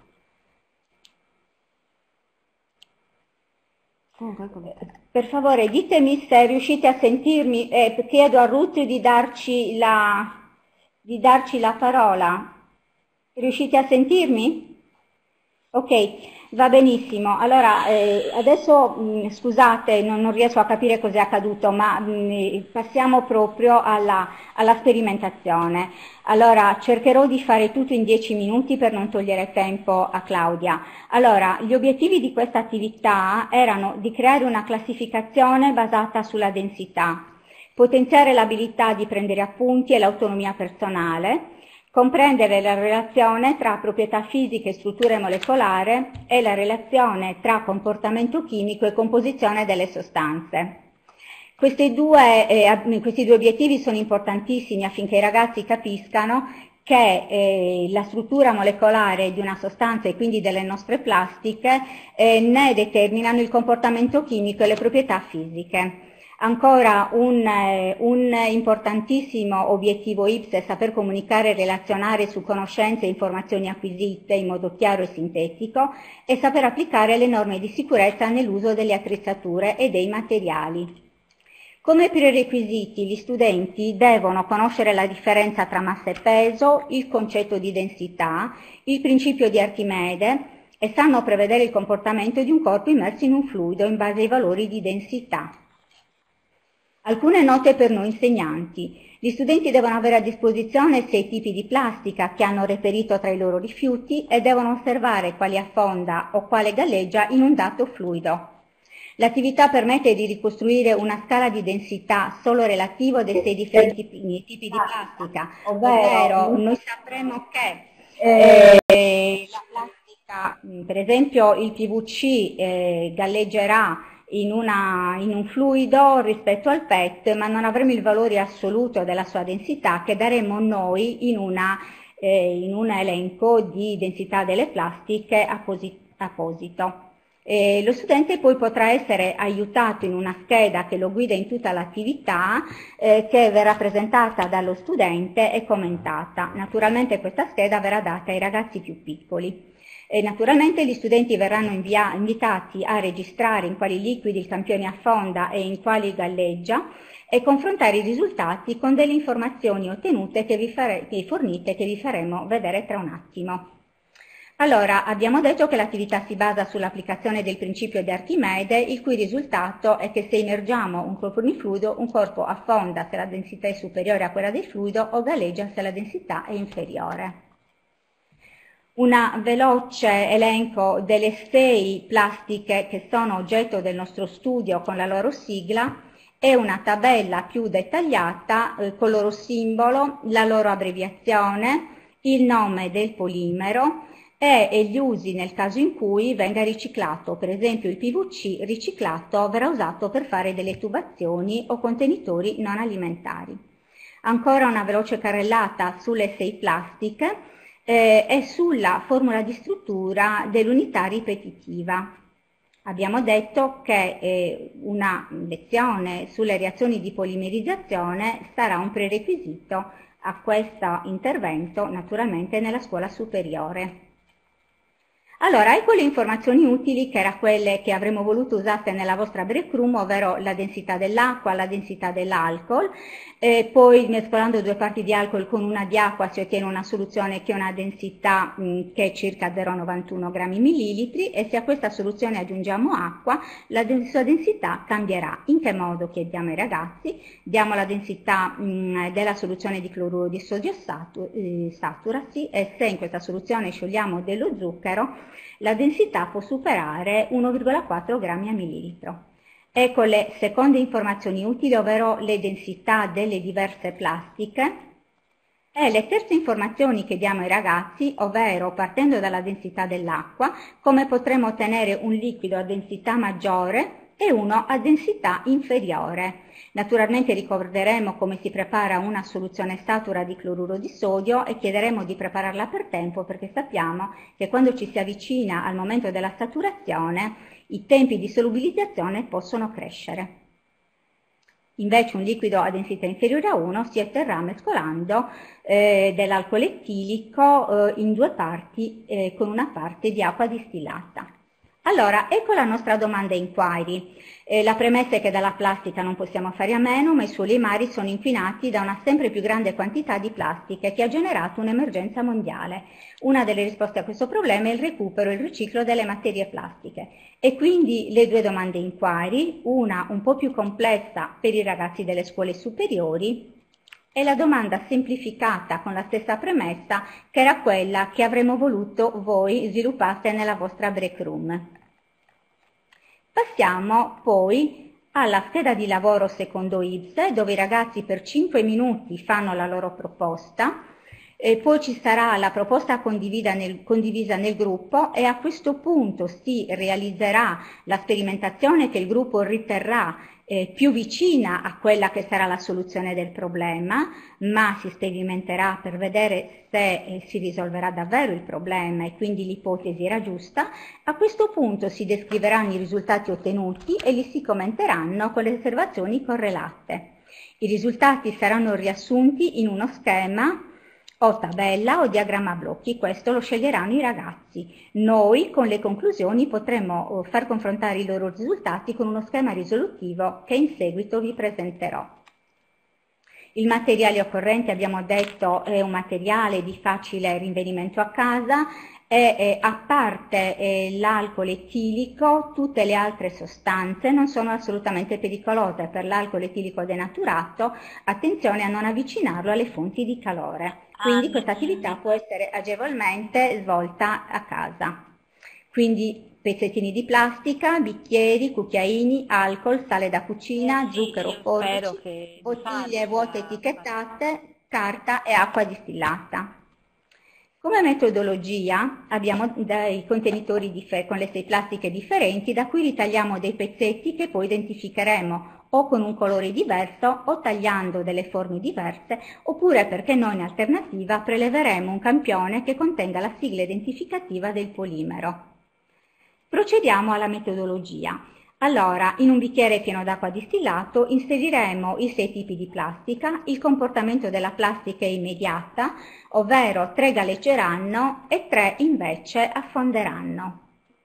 Per favore, ditemi se riuscite a sentirmi, eh, chiedo a Ruth di darci la, di darci la parola. Riuscite a sentirmi? Ok, va benissimo. Allora, eh, adesso mh, scusate, non, non riesco a capire cos'è accaduto, ma mh, passiamo proprio alla, alla sperimentazione. Allora, cercherò di fare tutto in dieci minuti per non togliere tempo a Claudia. Allora, gli obiettivi di questa attività erano di creare una classificazione basata sulla densità, potenziare l'abilità di prendere appunti e l'autonomia personale, comprendere la relazione tra proprietà fisiche e struttura molecolare e la relazione tra comportamento chimico e composizione delle sostanze. Questi due, eh, questi due obiettivi sono importantissimi affinché i ragazzi capiscano che eh, la struttura molecolare di una sostanza e quindi delle nostre plastiche eh, ne determinano il comportamento chimico e le proprietà fisiche. Ancora un, eh, un importantissimo obiettivo I P S è saper comunicare e relazionare su conoscenze e informazioni acquisite in modo chiaro e sintetico e saper applicare le norme di sicurezza nell'uso delle attrezzature e dei materiali. Come prerequisiti gli studenti devono conoscere la differenza tra massa e peso, il concetto di densità, il principio di Archimede e sanno prevedere il comportamento di un corpo immerso in un fluido in base ai valori di densità. Alcune note per noi insegnanti. Gli studenti devono avere a disposizione sei tipi di plastica che hanno reperito tra i loro rifiuti e devono osservare quali affonda o quale galleggia in un dato fluido. L'attività permette di ricostruire una scala di densità solo relativo dei sei differenti tipi di plastica, ovvero noi sapremo che eh, la plastica, per esempio il P V C eh, galleggerà In, una, in un fluido rispetto al P E T, ma non avremo il valore assoluto della sua densità che daremo noi in, una, eh, in un elenco di densità delle plastiche apposito. E lo studente poi potrà essere aiutato in una scheda che lo guida in tutta l'attività, eh, che verrà presentata dallo studente e commentata. Naturalmente questa scheda verrà data ai ragazzi più piccoli. E naturalmente gli studenti verranno invia- invitati a registrare in quali liquidi il campione affonda e in quali galleggia e confrontare i risultati con delle informazioni ottenute che vi, fare- che fornite che vi faremo vedere tra un attimo. Allora, abbiamo detto che l'attività si basa sull'applicazione del principio di Archimede, il cui risultato è che se immergiamo un corpo in fluido, un corpo affonda se la densità è superiore a quella del fluido o galleggia se la densità è inferiore. Un veloce elenco delle sei plastiche che sono oggetto del nostro studio con la loro sigla e una tabella più dettagliata eh, con il loro simbolo, la loro abbreviazione, il nome del polimero e, e gli usi nel caso in cui venga riciclato. Per esempio il P V C riciclato verrà usato per fare delle tubazioni o contenitori non alimentari. Ancora una veloce carrellata sulle sei plastiche Eh, è sulla formula di struttura dell'unità ripetitiva. Abbiamo detto che eh, una lezione sulle reazioni di polimerizzazione sarà un prerequisito a questo intervento, naturalmente nella scuola superiore. Allora, ecco le informazioni utili che erano quelle che avremmo voluto usate nella vostra break room, ovvero la densità dell'acqua, la densità dell'alcol, e poi mescolando due parti di alcol con una di acqua si ottiene una soluzione che ha una densità mh, che è circa zero virgola novantuno grammi millilitri e se a questa soluzione aggiungiamo acqua la sua densità cambierà. In che modo? Chiediamo ai ragazzi, diamo la densità mh, della soluzione di cloruro di sodio satu, eh, saturasi e se in questa soluzione sciogliamo dello zucchero la densità può superare uno virgola quattro grammi a millilitro. Ecco le seconde informazioni utili, ovvero le densità delle diverse plastiche. E le terze informazioni che diamo ai ragazzi, ovvero partendo dalla densità dell'acqua, come potremo ottenere un liquido a densità maggiore e uno a densità inferiore. Naturalmente ricorderemo come si prepara una soluzione satura di cloruro di sodio e chiederemo di prepararla per tempo, perché sappiamo che quando ci si avvicina al momento della saturazione i tempi di solubilizzazione possono crescere. Invece un liquido a densità inferiore a uno si otterrà mescolando eh, dell'alcol etilico eh, in due parti eh, con una parte di acqua distillata. Allora, ecco la nostra domanda inquiry. Eh, la premessa è che dalla plastica non possiamo fare a meno, ma i suoli e i mari sono inquinati da una sempre più grande quantità di plastiche che ha generato un'emergenza mondiale. Una delle risposte a questo problema è il recupero e il riciclo delle materie plastiche. E quindi le due domande inquiry, una un po' più complessa per i ragazzi delle scuole superiori e la domanda semplificata con la stessa premessa che era quella che avremmo voluto voi sviluppaste nella vostra break room. Passiamo poi alla scheda di lavoro secondo I B S E, dove i ragazzi per cinque minuti fanno la loro proposta, e poi ci sarà la proposta condivisa nel, condivisa nel gruppo e a questo punto si realizzerà la sperimentazione che il gruppo riterrà eh, più vicina a quella che sarà la soluzione del problema, ma si sperimenterà per vedere se eh, si risolverà davvero il problema e quindi l'ipotesi era giusta. A questo punto si descriveranno i risultati ottenuti e li si commenteranno con le osservazioni correlate. I risultati saranno riassunti in uno schema o tabella o diagramma a blocchi, questo lo sceglieranno i ragazzi. Noi con le conclusioni potremo far confrontare i loro risultati con uno schema risolutivo che in seguito vi presenterò. Il materiale occorrente, abbiamo detto, è un materiale di facile rinvenimento a casa e eh, a parte eh, l'alcol etilico, tutte le altre sostanze non sono assolutamente pericolose. Per l'alcol etilico denaturato, attenzione a non avvicinarlo alle fonti di calore. Quindi questa attività può essere agevolmente svolta a casa. Quindi pezzettini di plastica, bicchieri, cucchiaini, alcol, sale da cucina, sì, zucchero, forbici, bottiglie vuote etichettate, carta e acqua distillata. Come metodologia abbiamo dei contenitori con le sei plastiche differenti da cui ritagliamo dei pezzetti che poi identificheremo o con un colore diverso o tagliando delle forme diverse, oppure perché noi in alternativa preleveremo un campione che contenga la sigla identificativa del polimero. Procediamo alla metodologia. Allora, in un bicchiere pieno d'acqua distillato inseriremo i sei tipi di plastica. Il comportamento della plastica è immediata, ovvero tre galleggeranno e tre invece affonderanno.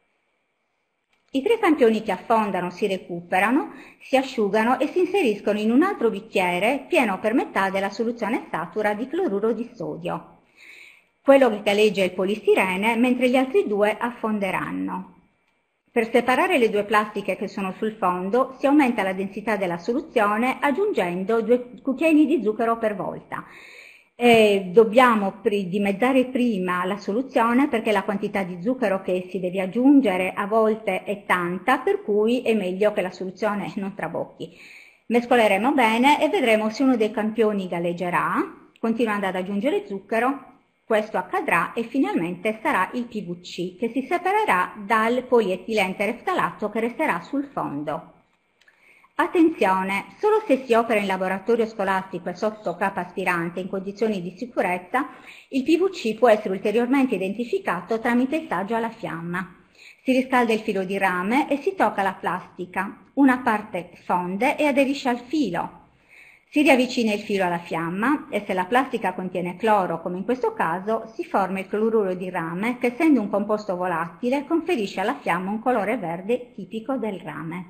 I tre campioni che affondano si recuperano, si asciugano e si inseriscono in un altro bicchiere pieno per metà della soluzione satura di cloruro di sodio. Quello che galleggia è il polistirene, mentre gli altri due affonderanno. Per separare le due plastiche che sono sul fondo si aumenta la densità della soluzione aggiungendo due cucchiaini di zucchero per volta. E dobbiamo dimezzare prima la soluzione perché la quantità di zucchero che si deve aggiungere a volte è tanta, per cui è meglio che la soluzione non trabocchi. Mescoleremo bene e vedremo se uno dei campioni galleggerà, continuando ad aggiungere zucchero. Questo accadrà e finalmente sarà il P V C che si separerà dal polietilene tereftalato che resterà sul fondo. Attenzione, solo se si opera in laboratorio scolastico e sotto capa aspirante in condizioni di sicurezza, il P V C può essere ulteriormente identificato tramite il taggio alla fiamma. Si riscalda il filo di rame e si tocca la plastica. Una parte fonde e aderisce al filo. Si riavvicina il filo alla fiamma e se la plastica contiene cloro, come in questo caso, si forma il cloruro di rame che, essendo un composto volatile, conferisce alla fiamma un colore verde tipico del rame.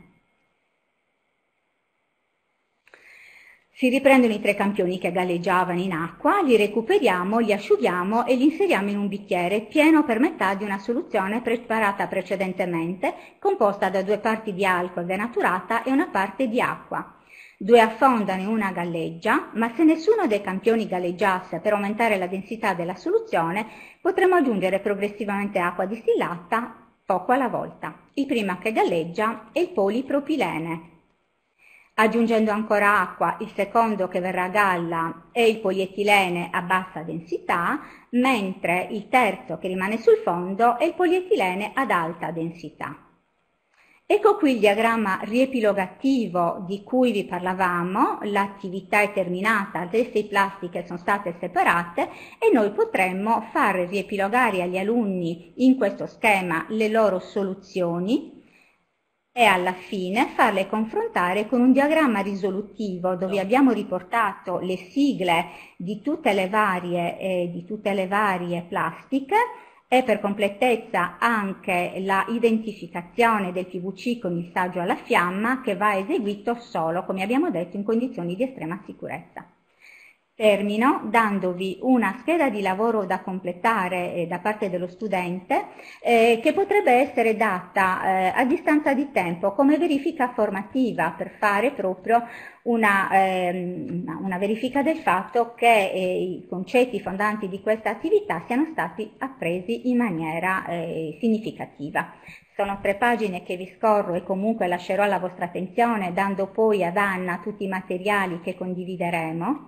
Si riprendono i tre campioni che galleggiavano in acqua, li recuperiamo, li asciughiamo e li inseriamo in un bicchiere pieno per metà di una soluzione preparata precedentemente, composta da due parti di alcol denaturata e una parte di acqua. Due affondano e una galleggia, ma se nessuno dei campioni galleggiasse per aumentare la densità della soluzione, potremo aggiungere progressivamente acqua distillata poco alla volta. Il primo che galleggia è il polipropilene. Aggiungendo ancora acqua, il secondo che verrà a galla è il polietilene a bassa densità, mentre il terzo che rimane sul fondo è il polietilene ad alta densità. Ecco qui il diagramma riepilogativo di cui vi parlavamo, l'attività è terminata, le sei plastiche sono state separate e noi potremmo far riepilogare agli alunni in questo schema le loro soluzioni e alla fine farle confrontare con un diagramma risolutivo dove abbiamo riportato le sigle di tutte le varie, eh, di tutte le varie plastiche e per completezza anche la identificazione del P V C con il saggio alla fiamma che va eseguito solo, come abbiamo detto, in condizioni di estrema sicurezza. Termino dandovi una scheda di lavoro da completare eh, da parte dello studente eh, che potrebbe essere data eh, a distanza di tempo come verifica formativa per fare proprio una, eh, una verifica del fatto che eh, i concetti fondanti di questa attività siano stati appresi in maniera eh, significativa. Sono tre pagine che vi scorro e comunque lascerò alla vostra attenzione dando poi ad Anna tutti i materiali che condivideremo.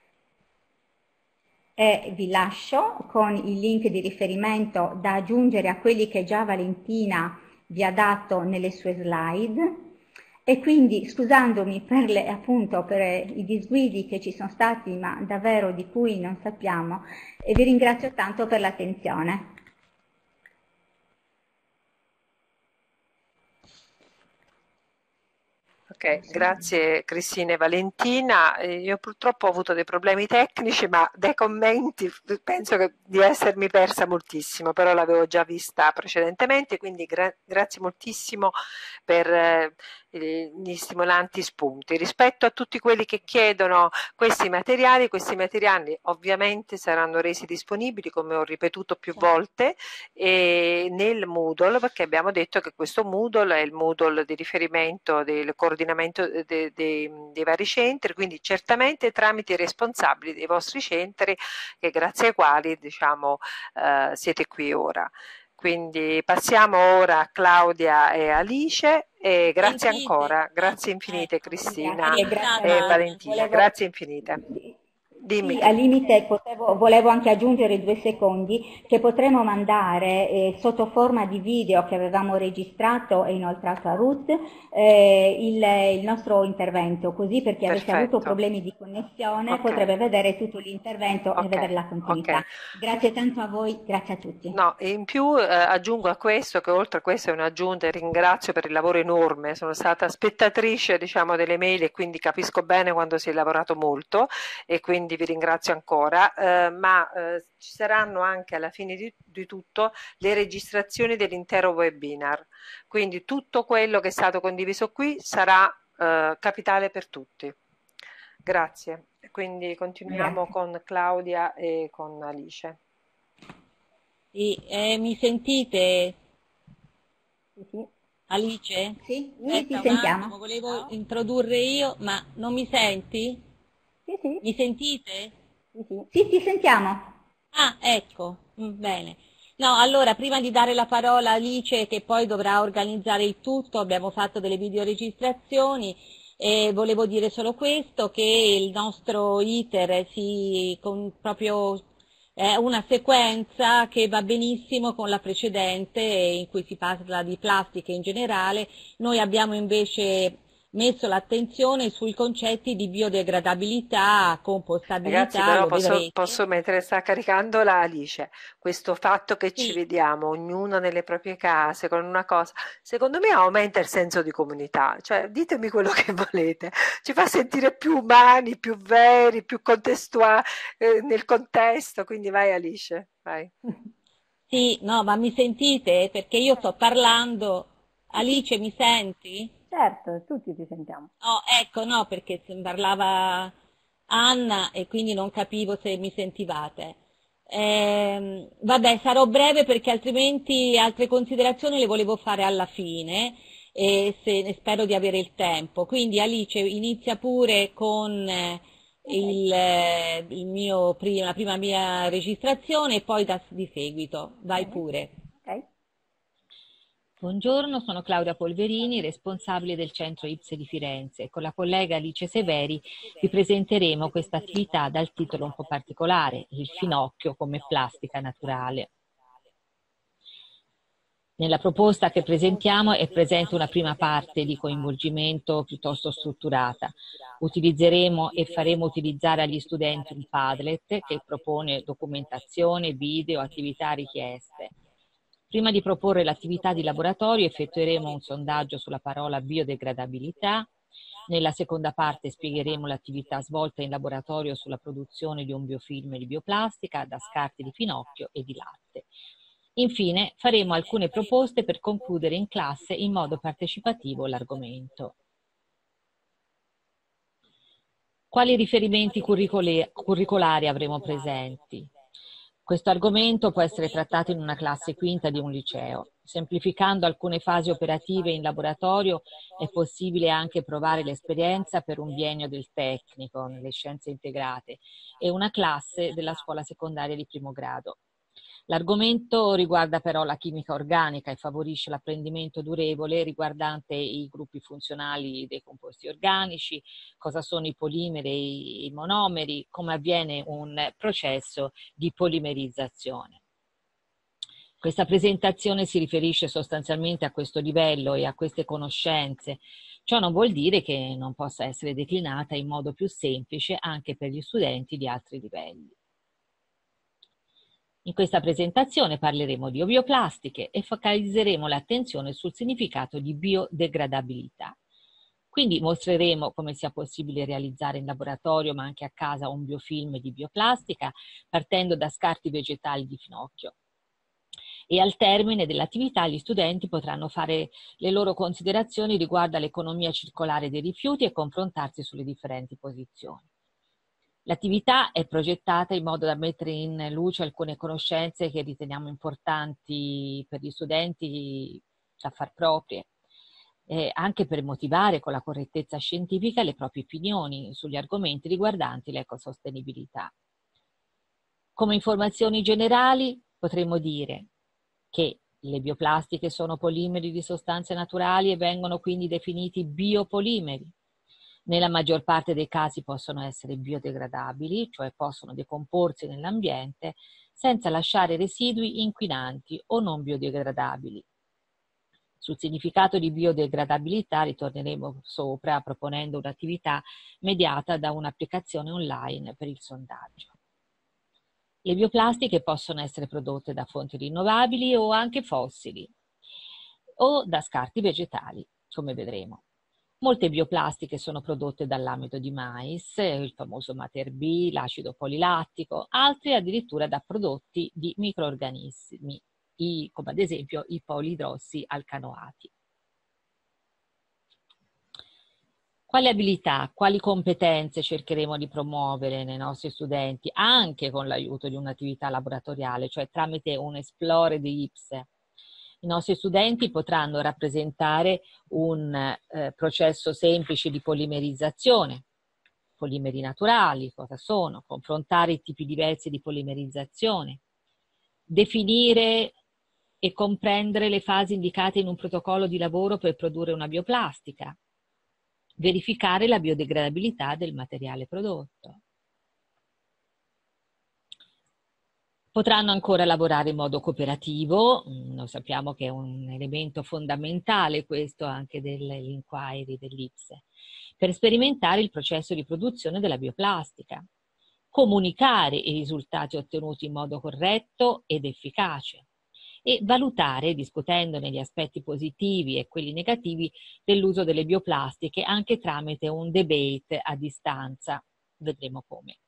E vi lascio con il link di riferimento da aggiungere a quelli che già Valentina vi ha dato nelle sue slide e quindi scusandomi per, le, appunto, per i disguidi che ci sono stati ma davvero di cui non sappiamo e vi ringrazio tanto per l'attenzione. Ok, grazie Cristina e Valentina. Io purtroppo ho avuto dei problemi tecnici, ma dai commenti penso che di essermi persa moltissimo, però l'avevo già vista precedentemente, quindi gra grazie moltissimo per eh, gli stimolanti spunti. Rispetto a tutti quelli che chiedono questi materiali, questi materiali ovviamente saranno resi disponibili, come ho ripetuto più volte, e nel Moodle, perché abbiamo detto che questo Moodle è il Moodle di riferimento del coordinamento dei, dei, dei vari centri, quindi certamente tramite i responsabili dei vostri centri, che grazie ai quali diciamo eh, siete qui ora. Quindi passiamo ora a Claudia e Alice e grazie Sentite. ancora, grazie infinite Ecco, Cristina Grazie, grazie. e Valentina, Volevo... grazie infinite. Dimmi. Sì, al limite potevo, volevo anche aggiungere due secondi che potremo mandare eh, sotto forma di video che avevamo registrato e inoltrato a Ruth eh, il, il nostro intervento, così per chi avesse avuto problemi di connessione okay. potrebbe vedere tutto l'intervento okay. e vedere la continuità. Okay. Grazie tanto a voi, grazie a tutti. No, e in più eh, aggiungo a questo che oltre a questo è un'aggiunta e ringrazio per il lavoro enorme, sono stata spettatrice diciamo delle mail e quindi capisco bene quando si è lavorato molto e quindi vi ringrazio ancora, eh, ma eh, ci saranno anche alla fine di, di tutto le registrazioni dell'intero webinar, quindi tutto quello che è stato condiviso qui sarà eh, capitale per tutti. Grazie, quindi continuiamo Grazie. con Claudia e con Alice. Sì, eh, mi sentite? Sì, sì. Alice? Sì, Aspetta, ti sentiamo. Attimo, volevo no. introdurre io, ma non mi senti? Sì, sì. Mi sentite? Sì, sì. Sì, ti sentiamo. Ah, ecco, mm, bene. No, allora, prima di dare la parola a Alice, che poi dovrà organizzare il tutto, abbiamo fatto delle videoregistrazioni e volevo dire solo questo, che il nostro iter si con proprio è una sequenza che va benissimo con la precedente in cui si parla di plastiche in generale. Noi abbiamo invece messo l'attenzione sui concetti di biodegradabilità, compostabilità. Ragazzi, però posso, posso mentre sta caricando la Alice, questo fatto che sì. ci vediamo ognuno nelle proprie case con una cosa, secondo me aumenta il senso di comunità, cioè ditemi quello che volete, ci fa sentire più umani, più veri, più contestuali eh, nel contesto, quindi vai Alice, vai. Sì, no, ma mi sentite? Perché io sto parlando. Alice, mi senti? Certo, tutti ti sentiamo. Oh, ecco, no, perché parlava Anna e quindi non capivo se mi sentivate. Eh, vabbè, sarò breve perché altrimenti altre considerazioni le volevo fare alla fine e se, spero di avere il tempo. Quindi Alice inizia pure con eh, il, eh, il mio prima, la prima mia registrazione e poi da, di seguito. Vai pure. Okay. Buongiorno, sono Claudia Polverini, responsabile del centro I P S E di Firenze. Con la collega Alice Severi vi presenteremo questa attività dal titolo un po' particolare, il finocchio come plastica naturale. Nella proposta che presentiamo è presente una prima parte di coinvolgimento piuttosto strutturata. Utilizzeremo e faremo utilizzare agli studenti un Padlet che propone documentazione, video, attività richieste. Prima di proporre l'attività di laboratorio effettueremo un sondaggio sulla parola biodegradabilità. Nella seconda parte spiegheremo l'attività svolta in laboratorio sulla produzione di un biofilm di bioplastica da scarti di finocchio e di latte. Infine faremo alcune proposte per concludere in classe in modo partecipativo l'argomento. Quali riferimenti curricolari avremo presenti? Questo argomento può essere trattato in una classe quinta di un liceo. Semplificando alcune fasi operative in laboratorio è possibile anche provare l'esperienza per un biennio del tecnico nelle scienze integrate e una classe della scuola secondaria di primo grado. L'argomento riguarda però la chimica organica e favorisce l'apprendimento durevole riguardante i gruppi funzionali dei composti organici, cosa sono i polimeri e i monomeri, come avviene un processo di polimerizzazione. Questa presentazione si riferisce sostanzialmente a questo livello e a queste conoscenze. Ciò non vuol dire che non possa essere declinata in modo più semplice anche per gli studenti di altri livelli. In questa presentazione parleremo di bioplastiche e focalizzeremo l'attenzione sul significato di biodegradabilità. Quindi mostreremo come sia possibile realizzare in laboratorio ma anche a casa un biofilm di bioplastica partendo da scarti vegetali di finocchio. E al termine dell'attività gli studenti potranno fare le loro considerazioni riguardo all'economia circolare dei rifiuti e confrontarsi sulle differenti posizioni. L'attività è progettata in modo da mettere in luce alcune conoscenze che riteniamo importanti per gli studenti da far proprie, eh, anche per motivare con la correttezza scientifica le proprie opinioni sugli argomenti riguardanti l'ecosostenibilità. Come informazioni generali potremmo dire che le bioplastiche sono polimeri di sostanze naturali e vengono quindi definiti biopolimeri. Nella maggior parte dei casi possono essere biodegradabili, cioè possono decomporsi nell'ambiente senza lasciare residui inquinanti o non biodegradabili. Sul significato di biodegradabilità ritorneremo sopra proponendo un'attività mediata da un'applicazione online per il sondaggio. Le bioplastiche possono essere prodotte da fonti rinnovabili o anche fossili o da scarti vegetali, come vedremo. Molte bioplastiche sono prodotte dall'amido di mais, il famoso Mater B, l'acido polilattico, altre addirittura da prodotti di microorganismi, i, come ad esempio i polidrossi alcanoati. Quali abilità, quali competenze cercheremo di promuovere nei nostri studenti anche con l'aiuto di un'attività laboratoriale, cioè tramite un esplore di I P S E? I nostri studenti potranno rappresentare un eh, processo semplice di polimerizzazione, polimeri naturali, cosa sono, confrontare i tipi diversi di polimerizzazione, definire e comprendere le fasi indicate in un protocollo di lavoro per produrre una bioplastica, verificare la biodegradabilità del materiale prodotto. Potranno ancora lavorare in modo cooperativo, noi sappiamo che è un elemento fondamentale questo anche dell'inquiry dell'I P S E, per sperimentare il processo di produzione della bioplastica, comunicare i risultati ottenuti in modo corretto ed efficace e valutare, discutendone gli aspetti positivi e quelli negativi dell'uso delle bioplastiche anche tramite un debate a distanza. Vedremo come.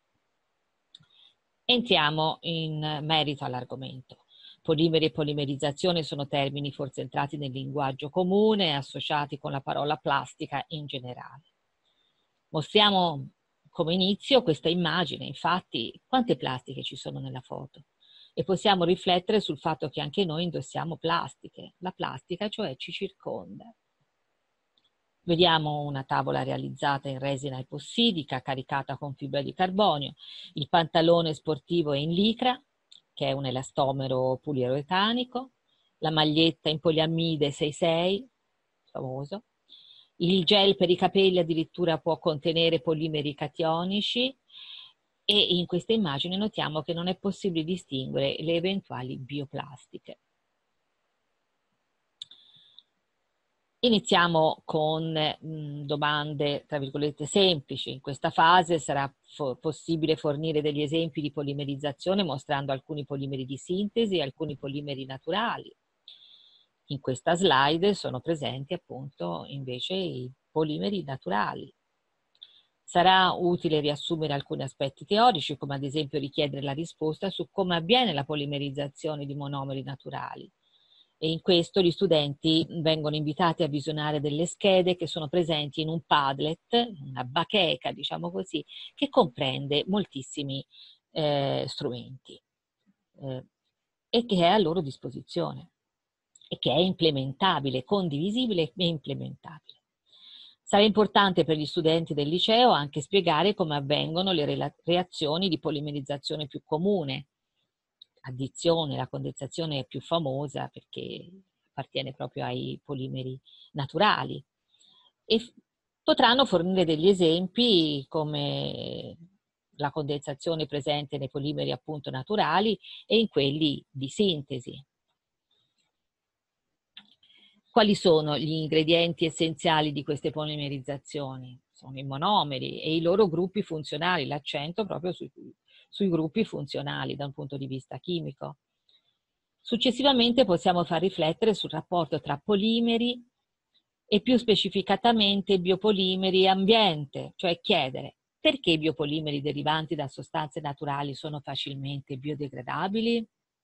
Entriamo in merito all'argomento. Polimeri e polimerizzazione sono termini forse entrati nel linguaggio comune e associati con la parola plastica in generale. Mostriamo come inizio questa immagine, infatti quante plastiche ci sono nella foto? E possiamo riflettere sul fatto che anche noi indossiamo plastiche. La plastica cioè ci circonda. Vediamo una tavola realizzata in resina epossidica caricata con fibra di carbonio. Il pantalone sportivo è in licra, che è un elastomero poliuretanico, la maglietta in poliammide sei sei, famoso. Il gel per i capelli addirittura può contenere polimeri cationici e in questa immagine notiamo che non è possibile distinguere le eventuali bioplastiche. Iniziamo con mh, domande, tra virgolette, semplici. In questa fase sarà fo- possibile fornire degli esempi di polimerizzazione mostrando alcuni polimeri di sintesi e alcuni polimeri naturali. In questa slide sono presenti appunto invece i polimeri naturali. Sarà utile riassumere alcuni aspetti teorici, come ad esempio richiedere la risposta su come avviene la polimerizzazione di monomeri naturali. E in questo gli studenti vengono invitati a visionare delle schede che sono presenti in un Padlet, una bacheca, diciamo così, che comprende moltissimi eh, strumenti eh, e che è a loro disposizione e che è implementabile, condivisibile e implementabile. Sarà importante per gli studenti del liceo anche spiegare come avvengono le reazioni di polimerizzazione più comune. Addizione, la condensazione è più famosa perché appartiene proprio ai polimeri naturali e potranno fornire degli esempi come la condensazione presente nei polimeri appunto naturali e in quelli di sintesi. Quali sono gli ingredienti essenziali di queste polimerizzazioni? Sono i monomeri e i loro gruppi funzionali, l'accento proprio sui sui gruppi funzionali da un punto di vista chimico. Successivamente possiamo far riflettere sul rapporto tra polimeri e più specificatamente biopolimeri e ambiente, cioè chiedere perché i biopolimeri derivanti da sostanze naturali sono facilmente biodegradabili.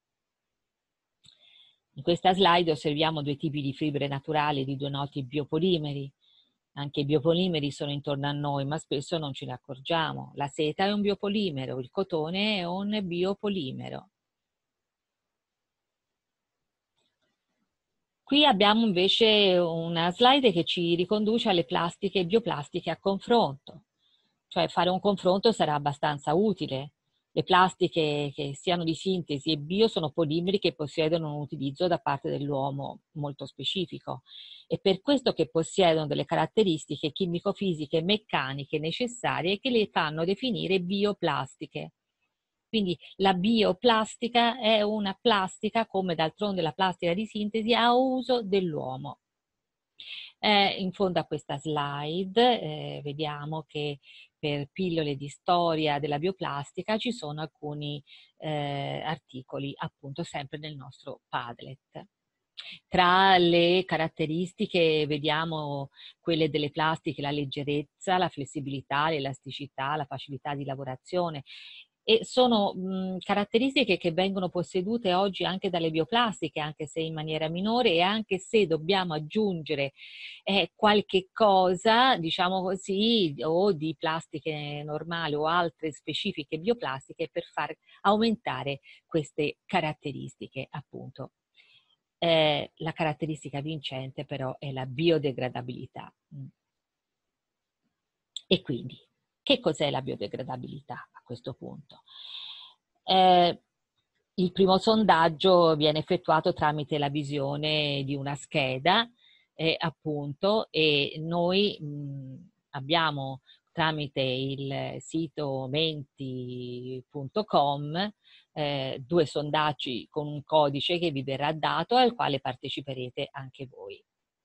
In questa slide osserviamo due tipi di fibre naturali di due noti biopolimeri. Anche i biopolimeri sono intorno a noi, ma spesso non ce ne accorgiamo. La seta è un biopolimero, il cotone è un biopolimero. Qui abbiamo invece una slide che ci riconduce alle plastiche e bioplastiche a confronto. Cioè fare un confronto sarà abbastanza utile. Le plastiche che siano di sintesi e bio sono polimeri che possiedono un utilizzo da parte dell'uomo molto specifico. È per questo che possiedono delle caratteristiche chimico-fisiche e meccaniche necessarie che le fanno definire bioplastiche. Quindi la bioplastica è una plastica, come d'altronde la plastica di sintesi, a uso dell'uomo. Eh, in fondo a questa slide eh, vediamo che per pillole di storia della bioplastica ci sono alcuni eh, articoli appunto sempre nel nostro Padlet. Tra le caratteristiche vediamo quelle delle plastiche, la leggerezza, la flessibilità, l'elasticità, la facilità di lavorazione. E sono mh, caratteristiche che vengono possedute oggi anche dalle bioplastiche, anche se in maniera minore e anche se dobbiamo aggiungere eh, qualche cosa, diciamo così, o di plastiche normali o altre specifiche bioplastiche per far aumentare queste caratteristiche, appunto. Eh, la caratteristica vincente però è la biodegradabilità. E quindi, che cos'è la biodegradabilità a questo punto? Eh, il primo sondaggio viene effettuato tramite la visione di una scheda, eh, appunto, e noi mh, abbiamo tramite il sito menti punto com eh, due sondaggi con un codice che vi verrà dato al quale parteciperete anche voi.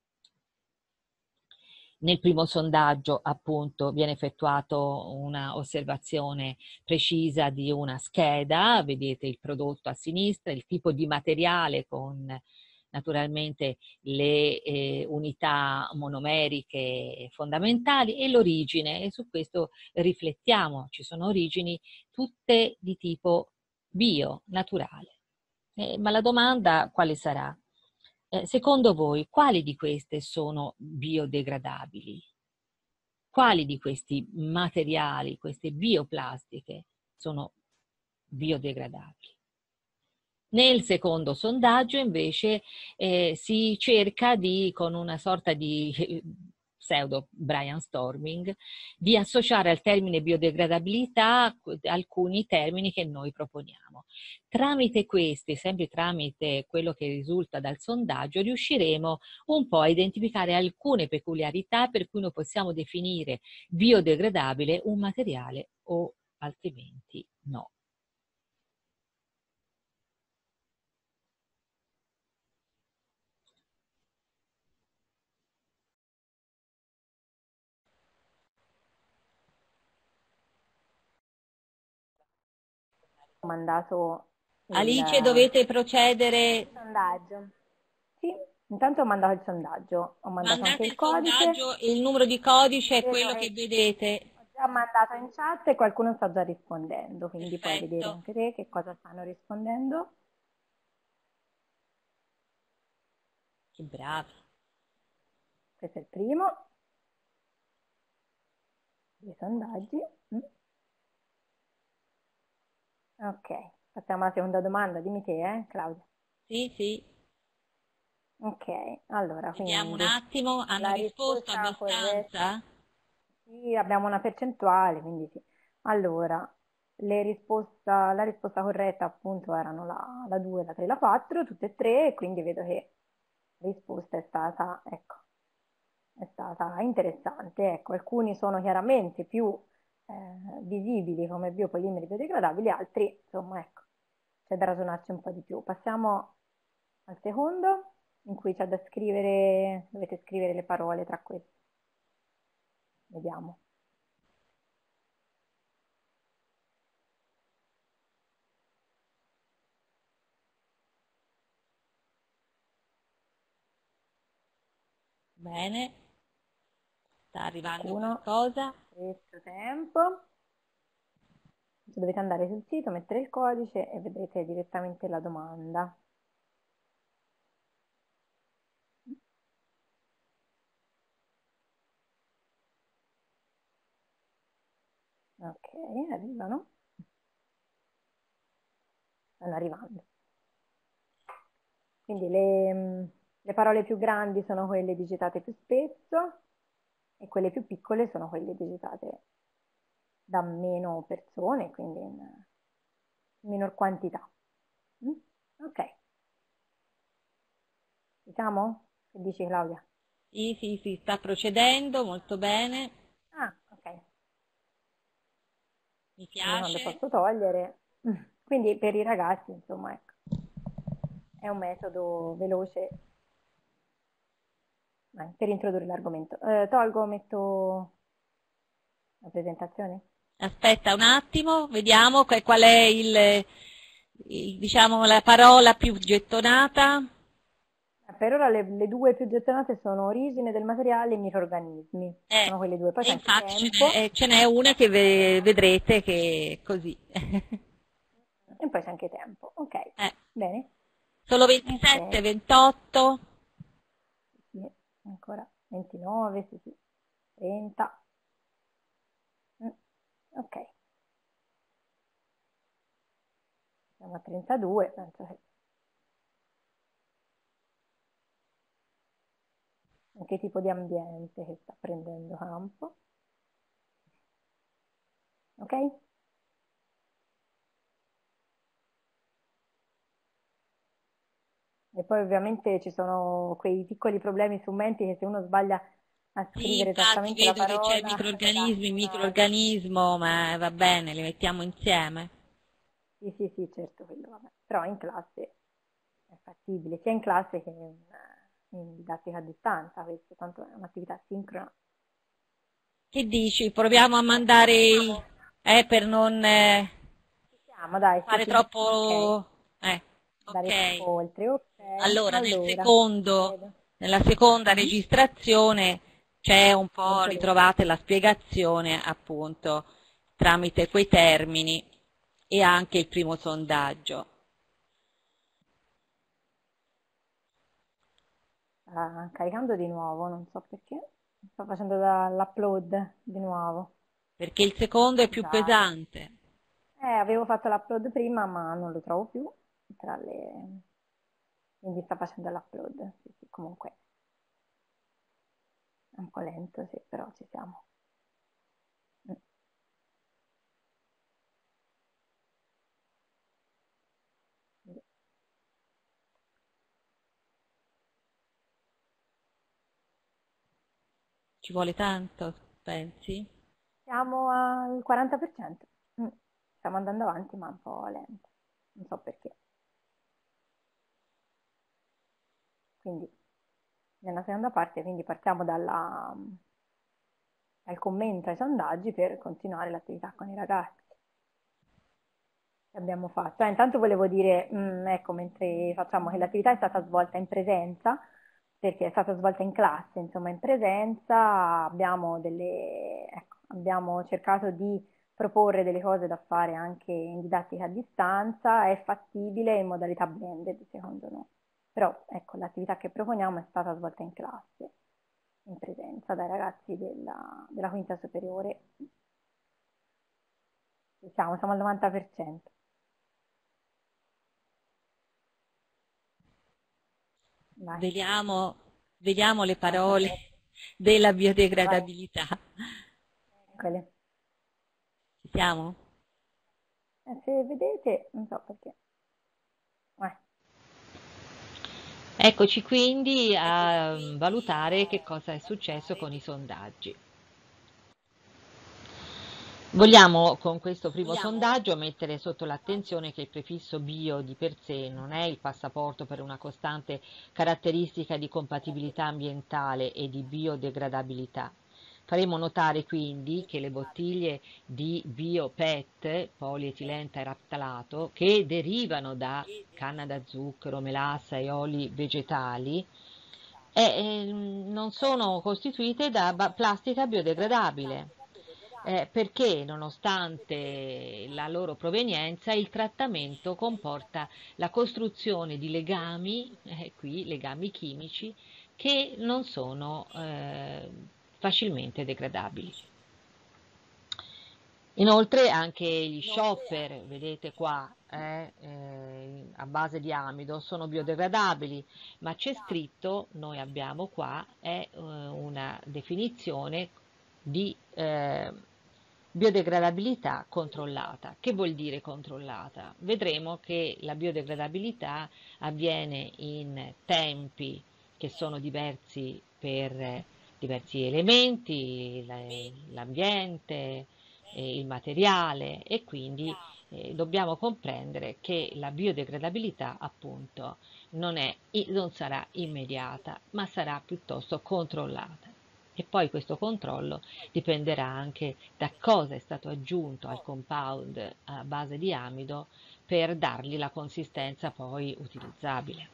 Nel primo sondaggio, appunto, viene effettuato una osservazione precisa di una scheda, vedete il prodotto a sinistra, il tipo di materiale con naturalmente le eh, unità monomeriche fondamentali e l'origine, e su questo riflettiamo. Ci sono origini tutte di tipo bio, naturale. Eh, ma la domanda quale sarà? Eh, secondo voi, quali di queste sono biodegradabili? Quali di questi materiali, queste bioplastiche, sono biodegradabili? Nel secondo sondaggio invece eh, si cerca di, con una sorta di eh, pseudo brainstorming, di associare al termine biodegradabilità alcuni termini che noi proponiamo. Tramite questi, sempre tramite quello che risulta dal sondaggio, riusciremo un po' a identificare alcune peculiarità per cui noi possiamo definire biodegradabile un materiale o altrimenti no. Mandato il, Alice, dovete procedere. il sondaggio. Sì, intanto ho mandato il sondaggio, ho mandato Mandate anche il il codice. sondaggio e il numero di codice è Vedo quello che che vedete. ho già mandato in chat e qualcuno sta già rispondendo, quindi puoi vedere Perfetto. anche te che cosa stanno rispondendo. Che bravi. Questo è il primo dei sondaggi. Mm. Ok, passiamo alla seconda domanda, dimmi te, eh, Claudia. Sì, sì. Ok, allora, Vediamo un quindi attimo, hanno la risposto risposta corretta, abbastanza? sì, abbiamo una percentuale, quindi sì. Allora, le risposta, la risposta corretta appunto erano la, la due, la tre, la quattro, tutte e tre, e quindi vedo che la risposta è stata, ecco, è stata interessante. Ecco, alcuni sono chiaramente più eh, visibili come biopolimeri biodegradabili, altri, insomma, ecco, c'è da ragionarci un po' di più. Passiamo al secondo, in cui c'è da scrivere, dovete scrivere le parole tra queste. Vediamo. Bene. Sta arrivando Qualcuno? qualcosa. Questo tempo. Dovete andare sul sito, mettere il codice e vedrete direttamente la domanda. Ok, arrivano. Stanno arrivando. Quindi le, le parole più grandi sono quelle digitate più spesso e quelle più piccole sono quelle digitate da meno persone, quindi in minor quantità. Mm? Ok. Diciamo? Che dici, Claudia? Sì, sì, sì, sta procedendo molto bene. Ah, ok. Mi Quindi quando piace. posso togliere. Quindi per i ragazzi, insomma, ecco, è un metodo veloce eh, per introdurre l'argomento. Eh, tolgo, metto la presentazione? Aspetta un attimo, vediamo que- qual è il, il- diciamo, la parola più gettonata. Per ora le, le due più gettonate sono origine del materiale e microrganismi. Eh, Sono quelle due. Poi e c'è anche infatti ce tempo. n'è, eh, ce n'è una che ve- vedrete che è così. E poi c'è anche tempo. Ok, Eh, bene. solo ventisette, Ok. ventotto. Sì, ancora ventinove, sì, sì. trenta. Mm, ok. Siamo a trentadue, penso che... Che tipo di ambiente che sta prendendo campo. Ok? E poi ovviamente ci sono quei piccoli problemi strumenti che se uno sbaglia a Sì, scrivere infatti esattamente la vedo che c'è parola, microrganismi, esatto, microrganismo, ma va bene, li mettiamo insieme. sì, sì, sì, certo, quello vabbè. Però in classe è fattibile, sia in classe che in, in didattica a distanza, questo tanto è un'attività sincrona. Che dici? Proviamo a mandare il... Eh, per non eh, Ci siamo, dai, sì, fare sì, ok, troppo... Eh, andare ok. troppo oltre, ok, Allora, nel allora, secondo, vedo. nella seconda Mhm. registrazione c'è un po', Molto lento. ritrovate la spiegazione appunto tramite quei termini e anche il primo sondaggio. Sta caricando di nuovo, non so perché, sto facendo da- l'upload di nuovo. Perché il secondo è più Scusate. pesante. Eh, avevo fatto l'upload prima, ma non lo trovo più tra le... quindi sta facendo l'upload. Sì, sì, comunque. È un po' lento, sì, però ci siamo. Mm. Ci vuole tanto, pensi? Siamo al quaranta per cento. Mm. Stiamo andando avanti, ma un po' lento. Non so perché. Quindi, nella seconda parte, quindi partiamo dalla, dal commento ai sondaggi per continuare l'attività con i ragazzi. Che abbiamo fatto. Eh, intanto volevo dire, mm, ecco, mentre facciamo che l'attività è stata svolta in presenza, perché è stata svolta in classe, insomma, in presenza abbiamo delle, ecco, abbiamo cercato di proporre delle cose da fare anche in didattica a distanza, è fattibile in modalità blended, secondo noi. Però, ecco, l'attività che proponiamo è stata svolta in classe, in presenza, dai ragazzi della, della quinta superiore. Siamo, siamo al novanta per cento. Vai. Vediamo, vediamo le parole della biodegradabilità. Eccole. Ci siamo? Eh, se vedete, non so perché. Eh. Eccoci quindi a valutare che cosa è successo con i sondaggi. Vogliamo con questo primo sondaggio mettere sotto l'attenzione che il prefisso bio di per sé non è il passaporto per una costante caratteristica di compatibilità ambientale e di biodegradabilità. Faremo notare quindi che le bottiglie di bio P E T, polietilenteraftalato, che derivano da canna da zucchero, melassa e oli vegetali, eh, non sono costituite da plastica biodegradabile. Eh, perché nonostante la loro provenienza il trattamento comporta la costruzione di legami, eh, qui legami chimici, che non sono eh, facilmente degradabili. Inoltre anche gli shopper, vedete qua, eh, eh, a base di amido sono biodegradabili, ma c'è scritto, noi abbiamo qua, è eh, una definizione di eh, biodegradabilità controllata. Che vuol dire controllata? Vedremo che la biodegradabilità avviene in tempi che sono diversi per diversi elementi, l'ambiente, il materiale, e quindi eh, dobbiamo comprendere che la biodegradabilità appunto non, è, non sarà immediata, ma sarà piuttosto controllata. E poi questo controllo dipenderà anche da cosa è stato aggiunto al compound a base di amido per dargli la consistenza poi utilizzabile.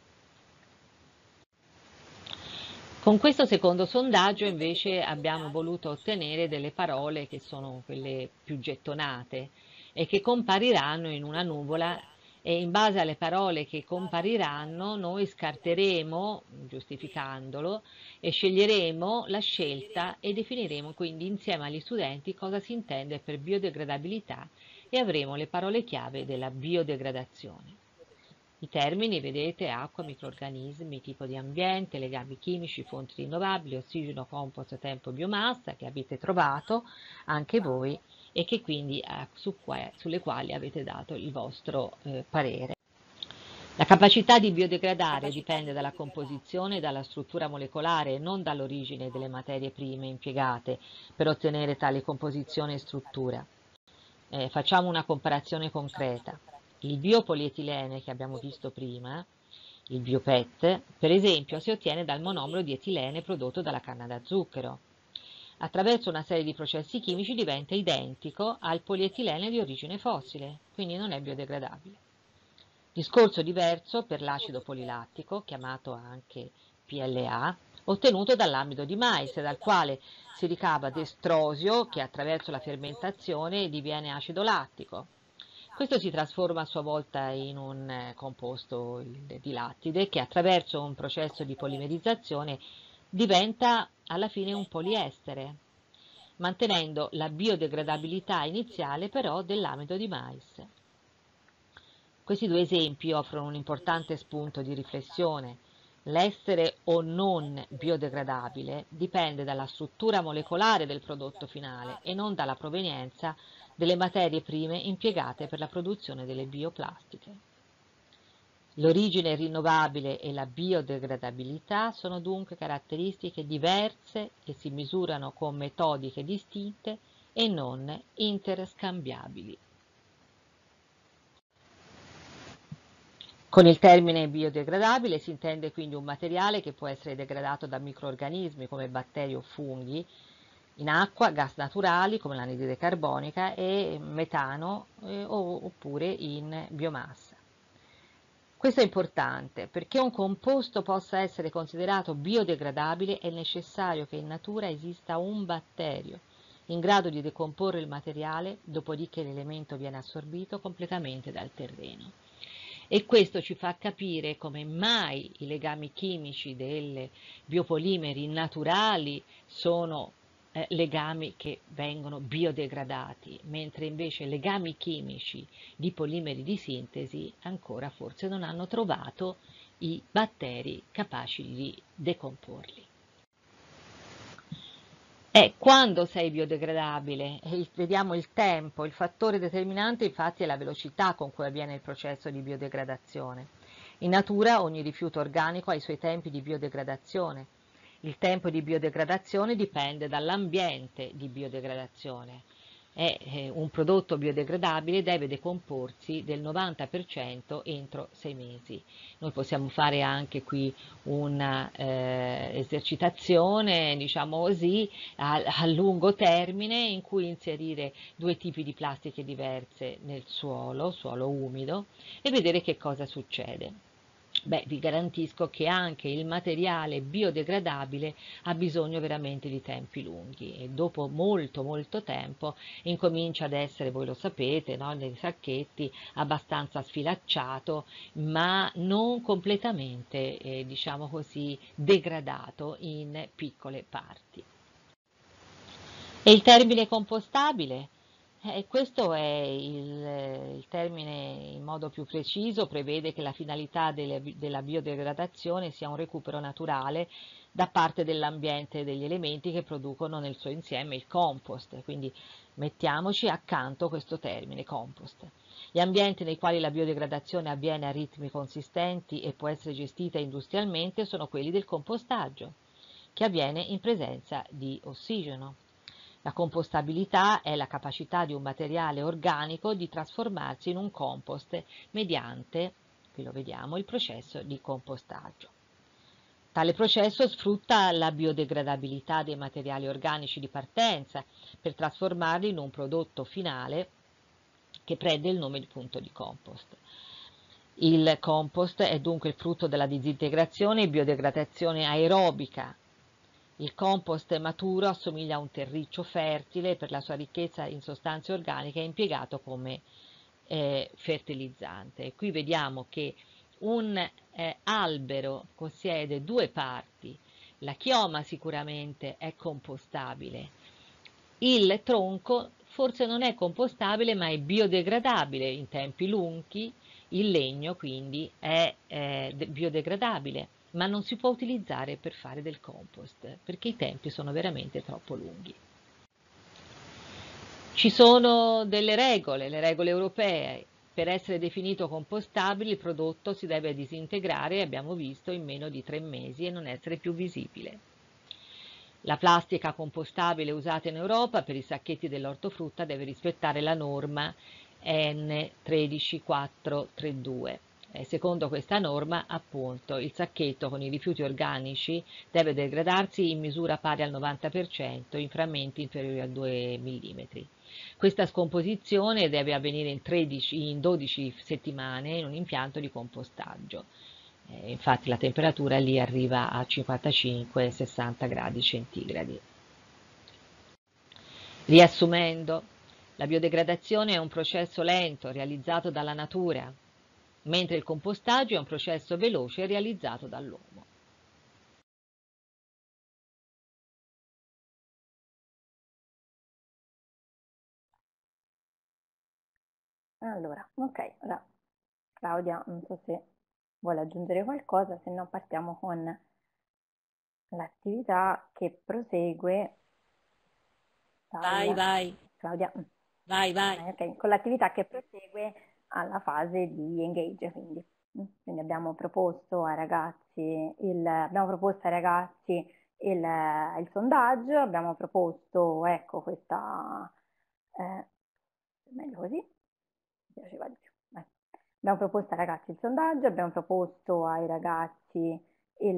Con questo secondo sondaggio invece abbiamo voluto ottenere delle parole che sono quelle più gettonate e che compariranno in una nuvola, e in base alle parole che compariranno noi scarteremo, giustificandolo, e sceglieremo la scelta e definiremo quindi insieme agli studenti cosa si intende per biodegradabilità e avremo le parole chiave della biodegradazione. I termini, vedete, acqua, microrganismi, tipo di ambiente, legami chimici, fonti rinnovabili, ossigeno, compost, tempo, biomassa, che avete trovato anche voi e che quindi eh, su qua, sulle quali avete dato il vostro eh, parere. La capacità di biodegradare dipende dalla composizione e dalla struttura molecolare e non dall'origine delle materie prime impiegate per ottenere tale composizione e struttura. Eh, facciamo una comparazione concreta. Il biopolietilene che abbiamo visto prima, il bio P E T, per esempio, si ottiene dal monomero di etilene prodotto dalla canna da zucchero. Attraverso una serie di processi chimici diventa identico al polietilene di origine fossile, quindi non è biodegradabile. Discorso diverso per l'acido polilattico, chiamato anche P L A, ottenuto dall'amido di mais, dal quale si ricava destrosio che attraverso la fermentazione diviene acido lattico. Questo si trasforma a sua volta in un composto di lattide che attraverso un processo di polimerizzazione diventa alla fine un poliestere, mantenendo la biodegradabilità iniziale però dell'amido di mais. Questi due esempi offrono un importante spunto di riflessione. L'essere o non biodegradabile dipende dalla struttura molecolare del prodotto finale e non dalla provenienza delle materie prime impiegate per la produzione delle bioplastiche. L'origine rinnovabile e la biodegradabilità sono dunque caratteristiche diverse che si misurano con metodiche distinte e non interscambiabili. Con il termine biodegradabile si intende quindi un materiale che può essere degradato da microrganismi come batteri o funghi, in acqua, gas naturali come l'anidride carbonica e metano eh, oppure in biomassa. Questo è importante perché un composto possa essere considerato biodegradabile è necessario che in natura esista un batterio in grado di decomporre il materiale, dopodiché l'elemento viene assorbito completamente dal terreno. E questo ci fa capire come mai i legami chimici dei biopolimeri naturali sono eh, legami che vengono biodegradati, mentre invece legami chimici di polimeri di sintesi ancora forse non hanno trovato i batteri capaci di decomporli. E quando sei biodegradabile? Il, vediamo il tempo, il fattore determinante infatti è la velocità con cui avviene il processo di biodegradazione. In natura ogni rifiuto organico ha i suoi tempi di biodegradazione. Il tempo di biodegradazione dipende dall'ambiente di biodegradazione. E, eh, un prodotto biodegradabile deve decomporsi del novanta per cento entro sei mesi. Noi possiamo fare anche qui una eh, esercitazione, diciamo così, a, a lungo termine in cui inserire due tipi di plastiche diverse nel suolo, suolo umido, e vedere che cosa succede. Beh, vi garantisco che anche il materiale biodegradabile ha bisogno veramente di tempi lunghi e dopo molto molto tempo incomincia ad essere, voi lo sapete, no, nei sacchetti abbastanza sfilacciato, ma non completamente, eh, diciamo così, degradato in piccole parti. E il termine compostabile? Eh, questo è il, il termine in modo più preciso, prevede che la finalità delle, della biodegradazione sia un recupero naturale da parte dell'ambiente e degli elementi che producono nel suo insieme il compost, quindi mettiamoci accanto questo termine compost. Gli ambienti nei quali la biodegradazione avviene a ritmi consistenti e può essere gestita industrialmente sono quelli del compostaggio, che avviene in presenza di ossigeno. La compostabilità è la capacità di un materiale organico di trasformarsi in un compost mediante, qui lo vediamo, il processo di compostaggio. Tale processo sfrutta la biodegradabilità dei materiali organici di partenza per trasformarli in un prodotto finale che prende il nome appunto di compost. Il compost è dunque il frutto della disintegrazione e biodegradazione aerobica. Il compost maturo assomiglia a un terriccio fertile per la sua ricchezza in sostanze organiche, è impiegato come eh, fertilizzante. Qui vediamo che un eh, albero possiede due parti, la chioma sicuramente è compostabile, il tronco forse non è compostabile ma è biodegradabile in tempi lunghi, il legno quindi è eh, biodegradabile, ma non si può utilizzare per fare del compost, perché i tempi sono veramente troppo lunghi. Ci sono delle regole, le regole europee. Per essere definito compostabile il prodotto si deve disintegrare, abbiamo visto, in meno di tre mesi e non essere più visibile. La plastica compostabile usata in Europa per i sacchetti dell'ortofrutta deve rispettare la norma N tredici quattro trentadue. Secondo questa norma, appunto, il sacchetto con i rifiuti organici deve degradarsi in misura pari al novanta per cento in frammenti inferiori a due millimetri. Questa scomposizione deve avvenire in, tredici, in dodici settimane in un impianto di compostaggio. Eh, infatti la temperatura lì arriva a cinquantacinque sessanta gradi centigradi. Riassumendo, la biodegradazione è un processo lento realizzato dalla natura, mentre il compostaggio è un processo veloce realizzato dall'uomo. Allora, ok, allora, Claudia, non so se vuole aggiungere qualcosa, se no partiamo con l'attività che prosegue. Vai, Dal... vai, Claudia. vai, vai. Ah, ok, con l'attività che prosegue alla fase di engage, quindi. Quindi abbiamo proposto ai ragazzi il, abbiamo proposto ai ragazzi il, il sondaggio, abbiamo proposto, ecco, questa, eh, meglio così, mi piaceva di più. Eh. Abbiamo proposto ai ragazzi il sondaggio, abbiamo proposto ai ragazzi il,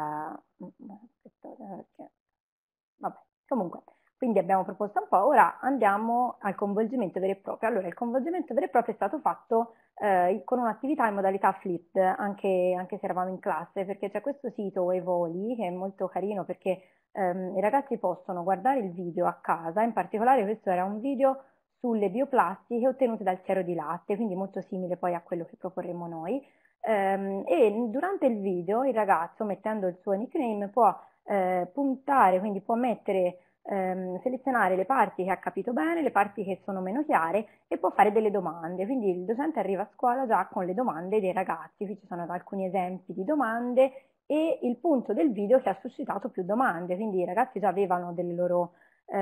aspettate, perché, vabbè, comunque, quindi abbiamo proposto un po', ora andiamo al coinvolgimento vero e proprio. Allora, il coinvolgimento vero e proprio è stato fatto eh, con un'attività in modalità flipped, anche, anche se eravamo in classe, perché c'è questo sito Evoli che è molto carino perché ehm, i ragazzi possono guardare il video a casa, in particolare questo era un video sulle bioplastiche ottenute dal siero di latte, quindi molto simile poi a quello che proporremo noi. Ehm, e durante il video il ragazzo, mettendo il suo nickname, può eh, puntare, quindi può mettere ehm, selezionare le parti che ha capito bene, le parti che sono meno chiare e può fare delle domande. Quindi il docente arriva a scuola già con le domande dei ragazzi, qui ci sono alcuni esempi di domande e il punto del video che ha suscitato più domande, quindi i ragazzi già avevano delle loro,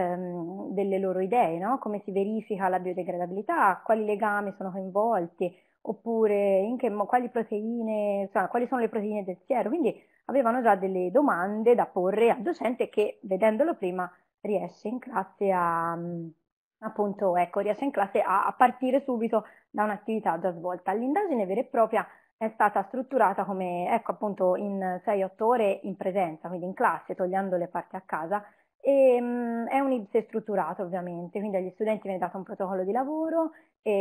ehm, delle loro idee, no? Come si verifica la biodegradabilità, quali legami sono coinvolti, oppure in che, quali proteine, cioè, quali sono le proteine del siero, quindi avevano già delle domande da porre al docente che vedendolo prima riesce in classe a, appunto, ecco, riesce in classe a, a partire subito da un'attività già svolta. L'indagine vera e propria è stata strutturata come, ecco, appunto, in sei otto ore in presenza, quindi in classe, togliendo le parti a casa, e mh, è un I B S E strutturato ovviamente, quindi agli studenti viene dato un protocollo di lavoro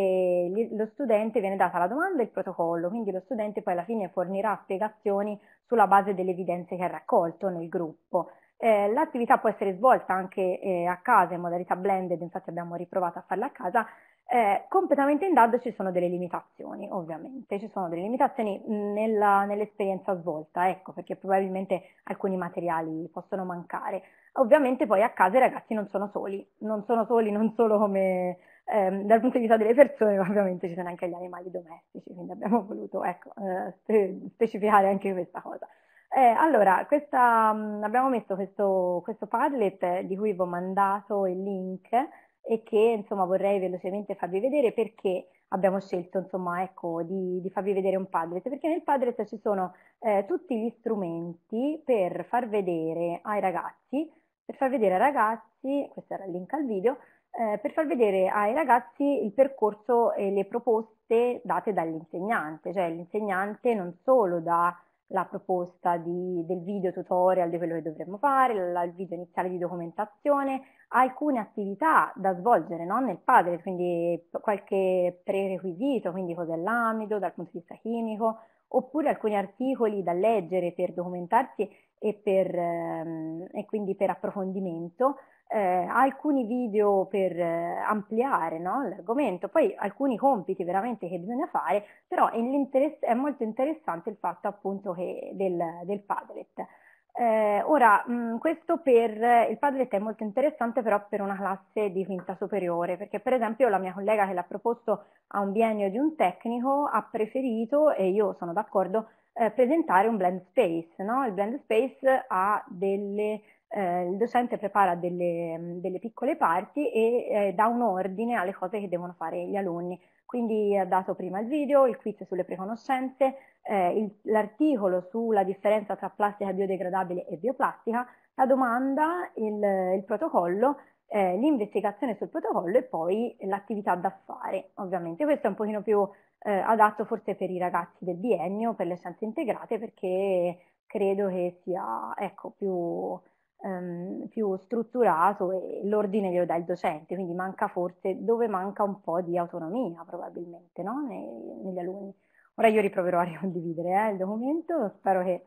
e gli, lo studente viene data la domanda e il protocollo, quindi lo studente poi alla fine fornirà spiegazioni sulla base delle evidenze che ha raccolto nel gruppo. Eh, l'attività può essere svolta anche eh, a casa in modalità blended, infatti abbiamo riprovato a farla a casa. Eh, completamente in D A D ci sono delle limitazioni, ovviamente, ci sono delle limitazioni nella, nell'esperienza svolta, ecco, perché probabilmente alcuni materiali possono mancare. Ovviamente poi a casa i ragazzi non sono soli, non sono soli non solo come ehm, dal punto di vista delle persone, ma ovviamente ci sono anche gli animali domestici, quindi abbiamo voluto ecco, eh, spe- specificare anche questa cosa. Eh, allora, questa, mh, abbiamo messo questo, questo Padlet eh, di cui vi ho mandato il link e che insomma vorrei velocemente farvi vedere perché abbiamo scelto insomma ecco di, di farvi vedere un Padlet, perché nel Padlet ci sono eh, tutti gli strumenti per far vedere ai ragazzi, per far vedere ai ragazzi, questo era il link al video, eh, per far vedere ai ragazzi il percorso e le proposte date dall'insegnante, cioè l'insegnante non solo dà la proposta di, del video tutorial di quello che dovremmo fare, la, il video iniziale di documentazione, alcune attività da svolgere no? nel Padlet, quindi qualche prerequisito, quindi cos'è l'amido dal punto di vista chimico, oppure alcuni articoli da leggere per documentarsi e, per, ehm, e quindi per approfondimento, eh, alcuni video per eh, ampliare no? l'argomento, poi alcuni compiti veramente che bisogna fare, però è, è molto interessante il fatto appunto che del, del Padlet. Eh, ora, mh, questo per il Padlet è molto interessante però per una classe di quinta superiore, perché per esempio la mia collega che l'ha proposto a un biennio di un tecnico ha preferito, e io sono d'accordo, eh, presentare un blend space, no? Il blend space ha delle eh, il docente prepara delle, delle piccole parti e eh, dà un ordine alle cose che devono fare gli alunni. Quindi ha dato prima il video, il quiz sulle preconoscenze, eh, l'articolo sulla differenza tra plastica biodegradabile e bioplastica, la domanda, il, il protocollo, eh, l'investigazione sul protocollo e poi l'attività da fare, ovviamente. Questo è un pochino più eh, adatto forse per i ragazzi del biennio, per le scienze integrate, perché credo che sia ecco, più ehm, più strutturato e l'ordine glielo dà il docente, quindi manca forse dove manca un po' di autonomia probabilmente no? Nei, negli alunni. Ora io riproverò a ricondividere eh, il documento, spero che,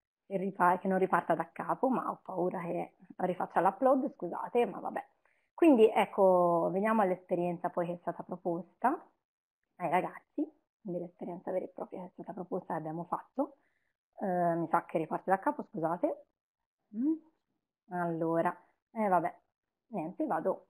che non riparta da capo, ma ho paura che rifaccia l'upload, scusate, ma vabbè. Quindi ecco, veniamo all'esperienza poi che è stata proposta ai ragazzi, quindi l'esperienza vera e propria che è stata proposta che abbiamo fatto. Eh, mi sa che riparte da capo, scusate. Mm. Allora, eh, vabbè, niente, vado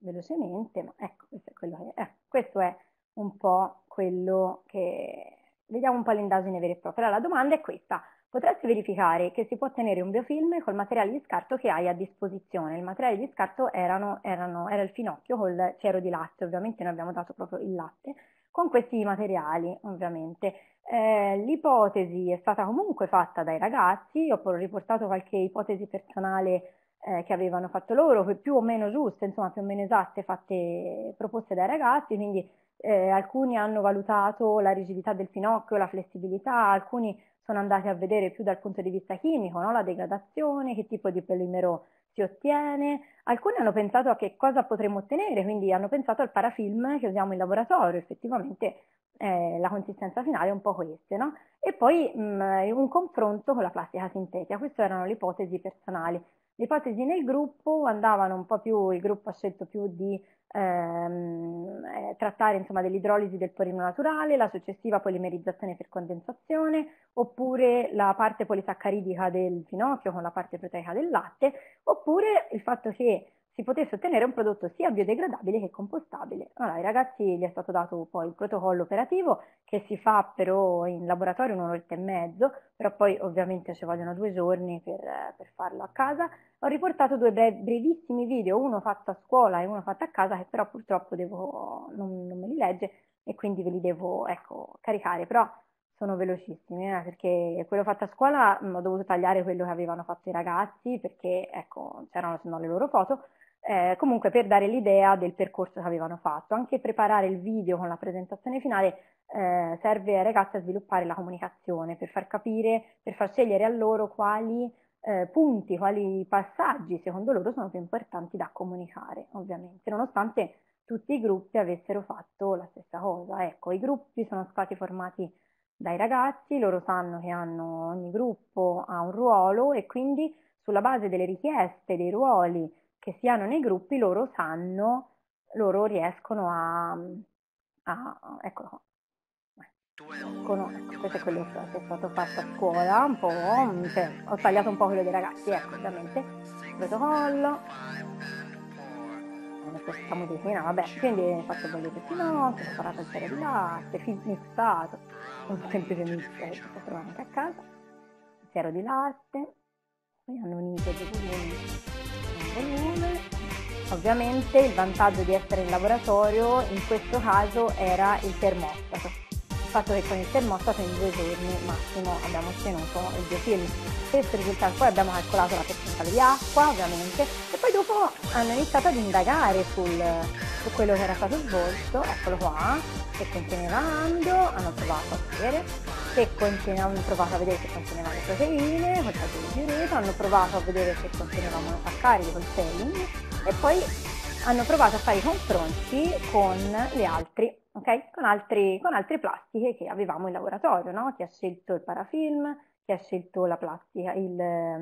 velocemente, ma ecco, questo è quello che è. Eh, questo è un po' quello che vediamo un po' l'indagine vera e propria. Allora, la domanda è questa: potresti verificare che si può ottenere un biofilm col materiale di scarto che hai a disposizione? Il materiale di scarto erano, erano, era il finocchio col siero di latte, ovviamente noi abbiamo dato proprio il latte, con questi materiali ovviamente. Eh, l'ipotesi è stata comunque fatta dai ragazzi, ho poi riportato qualche ipotesi personale eh, che avevano fatto loro, più o meno giuste, insomma più o meno esatte, fatte, proposte dai ragazzi, quindi eh, alcuni hanno valutato la rigidità del finocchio, la flessibilità, alcuni sono andati a vedere più dal punto di vista chimico, no? La degradazione, che tipo di polimero si ottiene. Alcuni hanno pensato a che cosa potremmo ottenere, quindi hanno pensato al parafilm che usiamo in laboratorio, effettivamente eh, la consistenza finale è un po' questa, no? E poi mh, un confronto con la plastica sintetica, queste erano le ipotesi personali. Le ipotesi nel gruppo andavano un po' più, il gruppo ha scelto più di ehm, eh, trattare insomma dell'idrolisi del polimero naturale, la successiva polimerizzazione per condensazione, oppure la parte polisaccharidica del finocchio con la parte proteica del latte, oppure il fatto che si potesse ottenere un prodotto sia biodegradabile che compostabile. Allora, ai ragazzi gli è stato dato poi il protocollo operativo che si fa però in laboratorio in un'oretta e mezzo, però poi ovviamente ci vogliono due giorni per, per farlo a casa. Ho riportato due brevissimi video, uno fatto a scuola e uno fatto a casa, che però purtroppo devo, non, non me li legge e quindi ve li devo ecco, caricare, però sono velocissimi, eh, perché quello fatto a scuola mh, ho dovuto tagliare quello che avevano fatto i ragazzi perché ecco, c'erano se no le loro foto. Eh, comunque per dare l'idea del percorso che avevano fatto. Anche preparare il video con la presentazione finale eh, serve ai ragazzi a sviluppare la comunicazione, per far capire, per far scegliere a loro quali eh, punti, quali passaggi secondo loro sono più importanti da comunicare, ovviamente, nonostante tutti i gruppi avessero fatto la stessa cosa. Ecco, i gruppi sono stati formati dai ragazzi, loro sanno che hanno, ogni gruppo ha un ruolo e quindi sulla base delle richieste, dei ruoli che si hanno nei gruppi, loro sanno, loro riescono a, a eccolo qua. Ecco, ecco, questo è quello che è stato fatto a scuola, un po', cioè, ho tagliato un po' quello dei ragazzi, ecco, ovviamente, il protocollo, questa musichina, vabbè, quindi ho fatto bollire il finocchio, ho preparato il siero di latte, mixato, un semplice mix che si può trovare anche a casa, il siero di latte, poi hanno unito due volumi. Volume. Ovviamente il vantaggio di essere in laboratorio in questo caso era il termostato, il fatto che con il termostato in due giorni massimo abbiamo ottenuto il biofilm. Questo risultato, poi abbiamo calcolato la percentuale di acqua ovviamente e poi dopo hanno iniziato ad indagare sul, su quello che era stato svolto, eccolo qua, se conteneva amido, hanno provato a vedere, se conteneva, hanno provato a vedere se conteneva le proteine, col di ureto, hanno provato a vedere se conteneva monosaccaridi col selling e poi hanno provato a fare i confronti con le altri, ok? Con, altri, con altre plastiche che avevamo in laboratorio, no? Chi ha scelto il parafilm, chi ha scelto la plastica, il,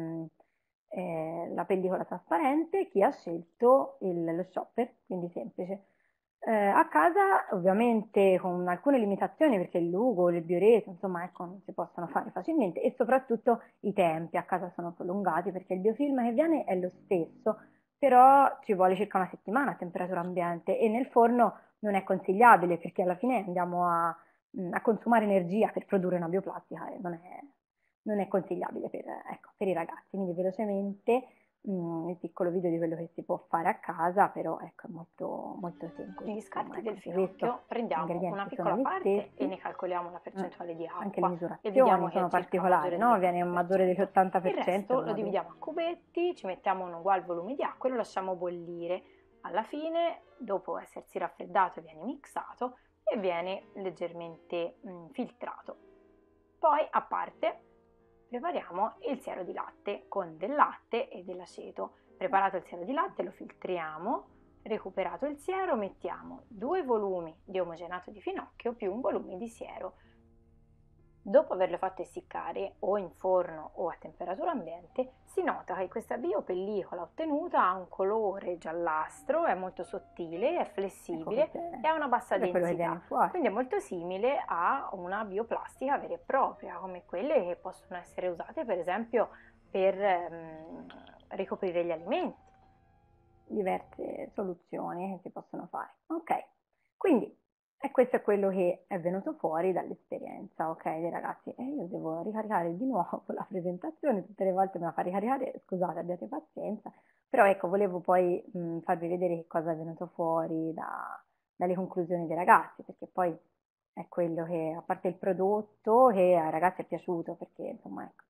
eh, la pellicola trasparente, chi ha scelto il, lo shopper, quindi semplice. Eh, a casa ovviamente con alcune limitazioni perché il lugo, il bioreto, insomma ecco, non si possono fare facilmente e soprattutto i tempi a casa sono prolungati perché il biofilm che viene è lo stesso, però ci vuole circa una settimana a temperatura ambiente e nel forno non è consigliabile perché alla fine andiamo a, a consumare energia per produrre una bioplastica e non è, non è consigliabile per, ecco, per i ragazzi, quindi velocemente Mm, il piccolo video di quello che si può fare a casa, però ecco, è molto, molto semplice. Gli scarti Insomma, del ecco, finocchio prendiamo una piccola parte e ne calcoliamo la percentuale di acqua. Anche le misurazioni sono particolari, no? Viene un maggiore dell'ottanta per cento. Il resto lo dividiamo a cubetti, ci mettiamo un uguale volume di acqua e lo lasciamo bollire. Alla fine, dopo essersi raffreddato, viene mixato e viene leggermente mh, filtrato. Poi, a parte, prepariamo il siero di latte con del latte e dell'aceto. Preparato il siero di latte lo filtriamo, recuperato il siero mettiamo due volumi di omogenato di finocchio più un volume di siero. Dopo averlo fatto essiccare o in forno o a temperatura ambiente, si nota che questa biopellicola ottenuta ha un colore giallastro, è molto sottile, è flessibile e ha una bassa densità, quindi è molto simile a una bioplastica vera e propria, come quelle che possono essere usate per esempio per ehm, ricoprire gli alimenti. Diverse soluzioni che si possono fare. Ok, quindi E questo è quello che è venuto fuori dall'esperienza, ok, dei ragazzi. E io devo ricaricare di nuovo la presentazione, tutte le volte me la fa ricaricare, scusate, abbiate pazienza. Però ecco, volevo poi mh, farvi vedere che cosa è venuto fuori da- dalle conclusioni dei ragazzi, perché poi è quello che, a parte il prodotto, che ai ragazzi è piaciuto, perché insomma, ecco,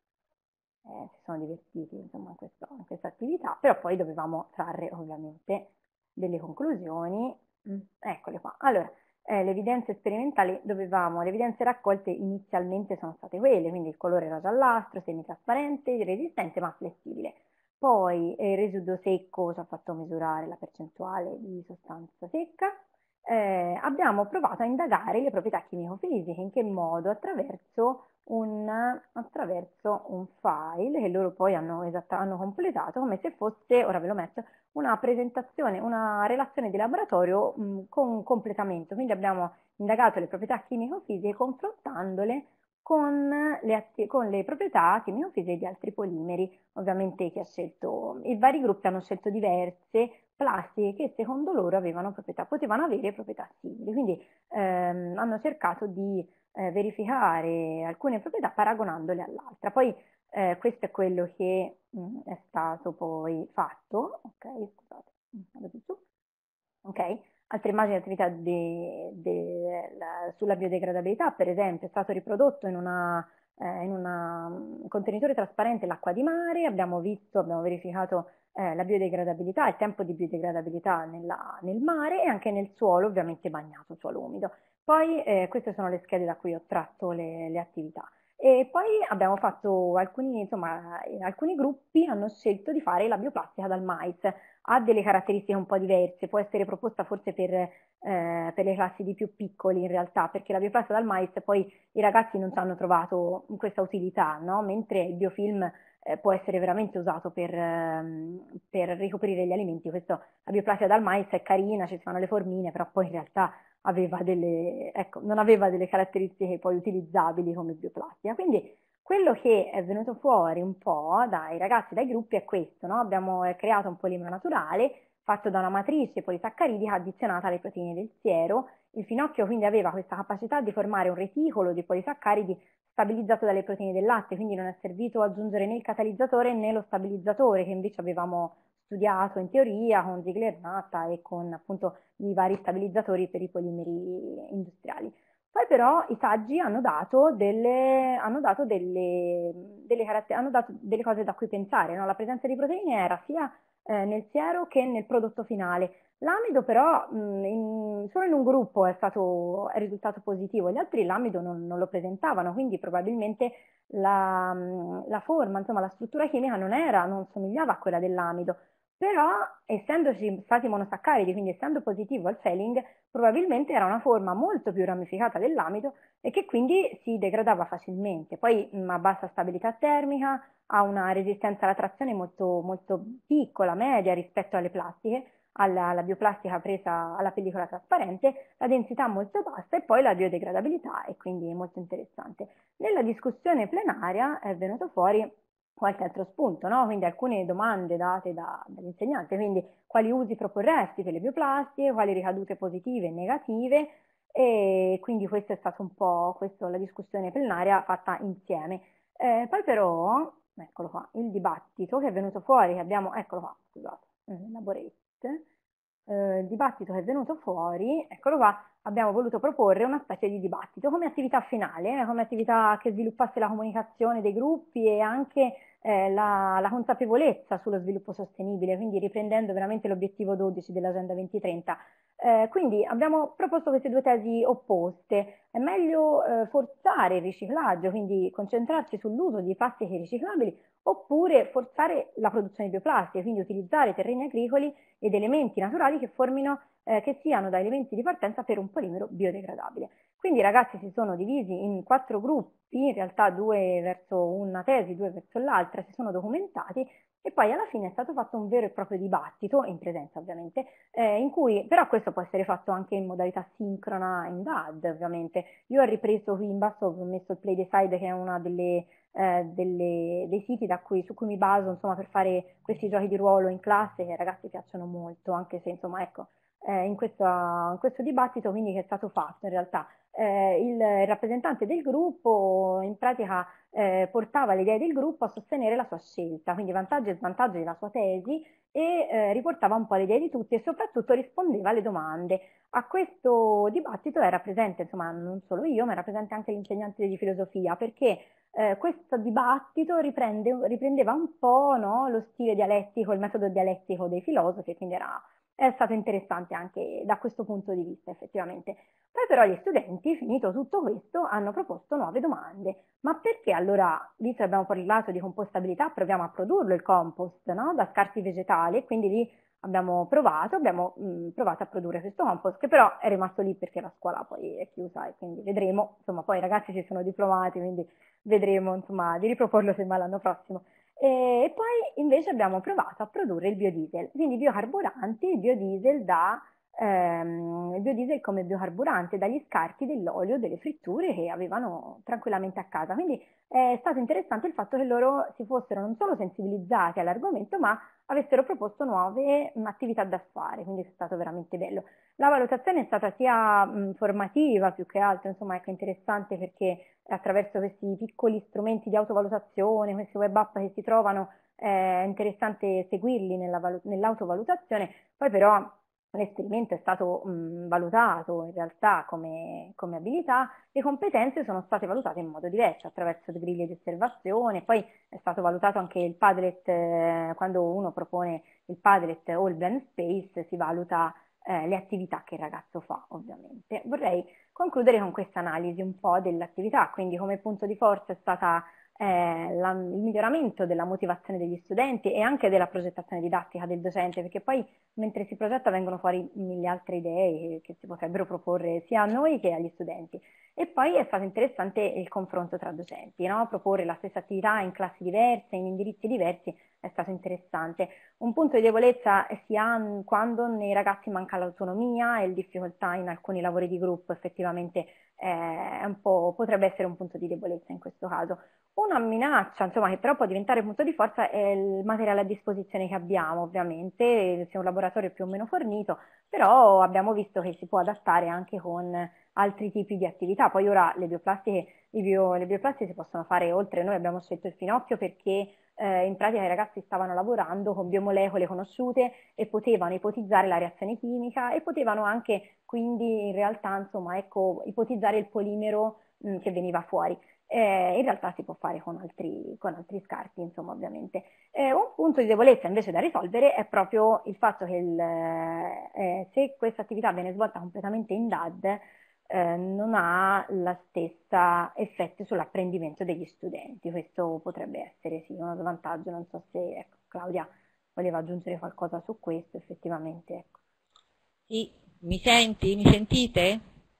eh, si sono divertiti insomma, in, questo- in questa attività, però poi dovevamo trarre ovviamente delle conclusioni. Mm, eccole qua. Allora, eh, le evidenze sperimentali dovevamo, le evidenze raccolte inizialmente sono state quelle, quindi il colore era giallastro, semitrasparente, resistente ma flessibile. Poi eh, il residuo secco ci ha fatto misurare la percentuale di sostanza secca. Eh, abbiamo provato a indagare le proprietà chimico-fisiche, in che modo? Attraverso un, attraverso un file che loro poi hanno, esatta, hanno completato come se fosse, ora ve lo metto, una presentazione, una relazione di laboratorio mh, con completamento. Quindi abbiamo indagato le proprietà chimico-fisiche confrontandole con le, atti- con le proprietà chimico-fisiche di altri polimeri. Ovviamente chi ha scelto, i vari gruppi hanno scelto diverse plastiche che secondo loro avevano proprietà, potevano avere proprietà simili. Quindi ehm, hanno cercato di eh, verificare alcune proprietà paragonandole all'altra. Poi eh, questo è quello che mh, è stato poi fatto. Ok, scusate, vado più su. Ok, altre immagini di attività de- de- la- sulla biodegradabilità, per esempio, è stato riprodotto in una, eh, in una- un contenitore trasparente l'acqua di mare, abbiamo visto, abbiamo verificato eh, la biodegradabilità, il tempo di biodegradabilità nella- nel mare e anche nel suolo, ovviamente bagnato, suolo umido. Poi eh, queste sono le schede da cui ho tratto le, le attività. E poi abbiamo fatto alcuni, insomma, eh, alcuni gruppi hanno scelto di fare la bioplastica dal mais. Ha delle caratteristiche un po' diverse, può essere proposta forse per, eh, per le classi di più piccoli in realtà, perché la bioplastica dal mais poi i ragazzi non ci hanno trovato questa utilità, no? Mentre il biofilm eh, può essere veramente usato per, ehm, per ricoprire gli alimenti. Questo, la bioplastica dal mais è carina, ci fanno le formine, però poi in realtà aveva delle, ecco, non aveva delle caratteristiche poi utilizzabili come bioplastica. Quindi quello che è venuto fuori un po' dai ragazzi, dai gruppi è questo, no? Abbiamo eh, creato un polimero naturale fatto da una matrice polisaccharidica addizionata alle proteine del siero. Il finocchio quindi aveva questa capacità di formare un reticolo di polisaccaridi stabilizzato dalle proteine del latte, quindi non è servito aggiungere né il catalizzatore né lo stabilizzatore che invece avevamo studiato in teoria con Ziegler-Natta e con appunto i vari stabilizzatori per i polimeri industriali. Poi però i saggi hanno dato delle, hanno dato delle, delle, caratter- hanno dato delle cose da cui pensare, no? La presenza di proteine era sia eh, nel siero che nel prodotto finale. L'amido però mh, in- solo in un gruppo è stato, è risultato positivo, gli altri l'amido non, non lo presentavano, quindi probabilmente la, mh, la forma, insomma la struttura chimica non era, non somigliava a quella dell'amido. Però, essendoci stati monosaccaridi, quindi essendo positivo al Fehling, probabilmente era una forma molto più ramificata dell'amido e che quindi si degradava facilmente. Poi mh, a bassa stabilità termica, ha una resistenza alla trazione molto, molto piccola, media rispetto alle plastiche, alla, alla bioplastica presa alla pellicola trasparente, la densità molto bassa e poi la biodegradabilità e quindi molto interessante. Nella discussione plenaria è venuto fuori qualche altro spunto, no? Quindi alcune domande date da, dall'insegnante, quindi quali usi proporresti per le bioplastiche, quali ricadute positive e negative, e quindi questa è stata un po' questo, la discussione plenaria fatta insieme. Eh, poi però, eccolo qua, il dibattito che è venuto fuori, che abbiamo, eccolo qua, scusate, elaborate, eh, il dibattito che è venuto fuori, eccolo qua, abbiamo voluto proporre una specie di dibattito come attività finale, eh, come attività che sviluppasse la comunicazione dei gruppi e anche eh, la, la consapevolezza sullo sviluppo sostenibile, quindi riprendendo veramente l'obiettivo dodici dell'Agenda duemilatrenta. Eh, quindi abbiamo proposto queste due tesi opposte. È meglio eh, forzare il riciclaggio, quindi concentrarsi sull'uso di plastiche riciclabili, oppure forzare la produzione di bioplastiche, quindi utilizzare terreni agricoli ed elementi naturali che formino eh, che siano da elementi di partenza per un polimero biodegradabile. Quindi i ragazzi si sono divisi in quattro gruppi, in realtà due verso una tesi, due verso l'altra, si sono documentati e poi alla fine è stato fatto un vero e proprio dibattito, in presenza ovviamente, eh, in cui però questo può essere fatto anche in modalità sincrona in D A D ovviamente. Io ho ripreso qui in basso, ho messo il Play Decide che è uno delle, eh, delle, dei siti da cui, su cui mi baso insomma, per fare questi giochi di ruolo in classe che ai ragazzi piacciono molto, anche se insomma ecco, eh, in, questo, in questo dibattito, quindi, che è stato fatto in realtà. Eh, il rappresentante del gruppo in pratica eh, portava le idee del gruppo a sostenere la sua scelta, quindi vantaggi e svantaggi della sua tesi, e eh, riportava un po' le idee di tutti e soprattutto rispondeva alle domande. A questo dibattito era presente, insomma, non solo io, ma era presente anche l'insegnante di filosofia, perché eh, questo dibattito riprende, riprendeva un po', no, lo stile dialettico, il metodo dialettico dei filosofi, quindi era, è stato interessante anche da questo punto di vista, effettivamente. Poi però gli studenti, finito tutto questo, hanno proposto nuove domande. Ma perché allora, visto che abbiamo parlato di compostabilità, proviamo a produrlo il compost, no? Da scarti vegetali, e quindi lì abbiamo provato, abbiamo mh, provato a produrre questo compost, che però è rimasto lì perché la scuola poi è chiusa, e quindi vedremo, insomma, poi i ragazzi si sono diplomati, quindi vedremo, insomma, di riproporlo semmai l'anno prossimo. E poi invece abbiamo provato a produrre il biodiesel, quindi biocarburanti, il biodiesel da ehm, il biodiesel come biocarburante dagli scarti dell'olio delle fritture che avevano tranquillamente a casa. Quindi è stato interessante il fatto che loro si fossero non solo sensibilizzati all'argomento, ma avessero proposto nuove mh, attività da fare, quindi è stato veramente bello. La valutazione è stata sia mh, formativa più che altro, insomma, ecco, interessante, perché attraverso questi piccoli strumenti di autovalutazione, questi web app che si trovano, è interessante seguirli nella valu- nell'autovalutazione. Poi però l'esperimento è stato mh, valutato in realtà come, come abilità, le competenze sono state valutate in modo diverso, attraverso delle griglie di osservazione, poi è stato valutato anche il Padlet, eh, quando uno propone il Padlet o il Blend Space si valuta eh, le attività che il ragazzo fa, ovviamente. Vorrei concludere con questa analisi un po' dell'attività, quindi come punto di forza è stata eh, la, il miglioramento della motivazione degli studenti e anche della progettazione didattica del docente, perché poi mentre si progetta vengono fuori mille altre idee che si potrebbero proporre sia a noi che agli studenti. E poi è stato interessante il confronto tra docenti, no? Proporre la stessa attività in classi diverse, in indirizzi diversi, è stato interessante. Un punto di debolezza si ha quando nei ragazzi manca l'autonomia e il difficoltà in alcuni lavori di gruppo, effettivamente eh, è un po', potrebbe essere un punto di debolezza in questo caso. Una minaccia, insomma, che però può diventare punto di forza è il materiale a disposizione che abbiamo, ovviamente, sia un laboratorio più o meno fornito, però abbiamo visto che si può adattare anche con altri tipi di attività. Poi ora le bioplastiche, i bio, le bioplastiche si possono fare oltre, noi abbiamo scelto il finocchio perché eh, in pratica i ragazzi stavano lavorando con biomolecole conosciute e potevano ipotizzare la reazione chimica e potevano anche quindi in realtà, insomma, ecco, ipotizzare il polimero mh, che veniva fuori. Eh, in realtà si può fare con altri, con altri scarti, insomma, ovviamente. Eh, un punto di debolezza invece da risolvere è proprio il fatto che il, eh, se questa attività viene svolta completamente in D A D, eh, non ha la stessa effetto sull'apprendimento degli studenti. Questo potrebbe essere sì uno svantaggio, non so se ecco, Claudia voleva aggiungere qualcosa su questo, effettivamente. Ecco. Sì, mi senti? Mi sentite?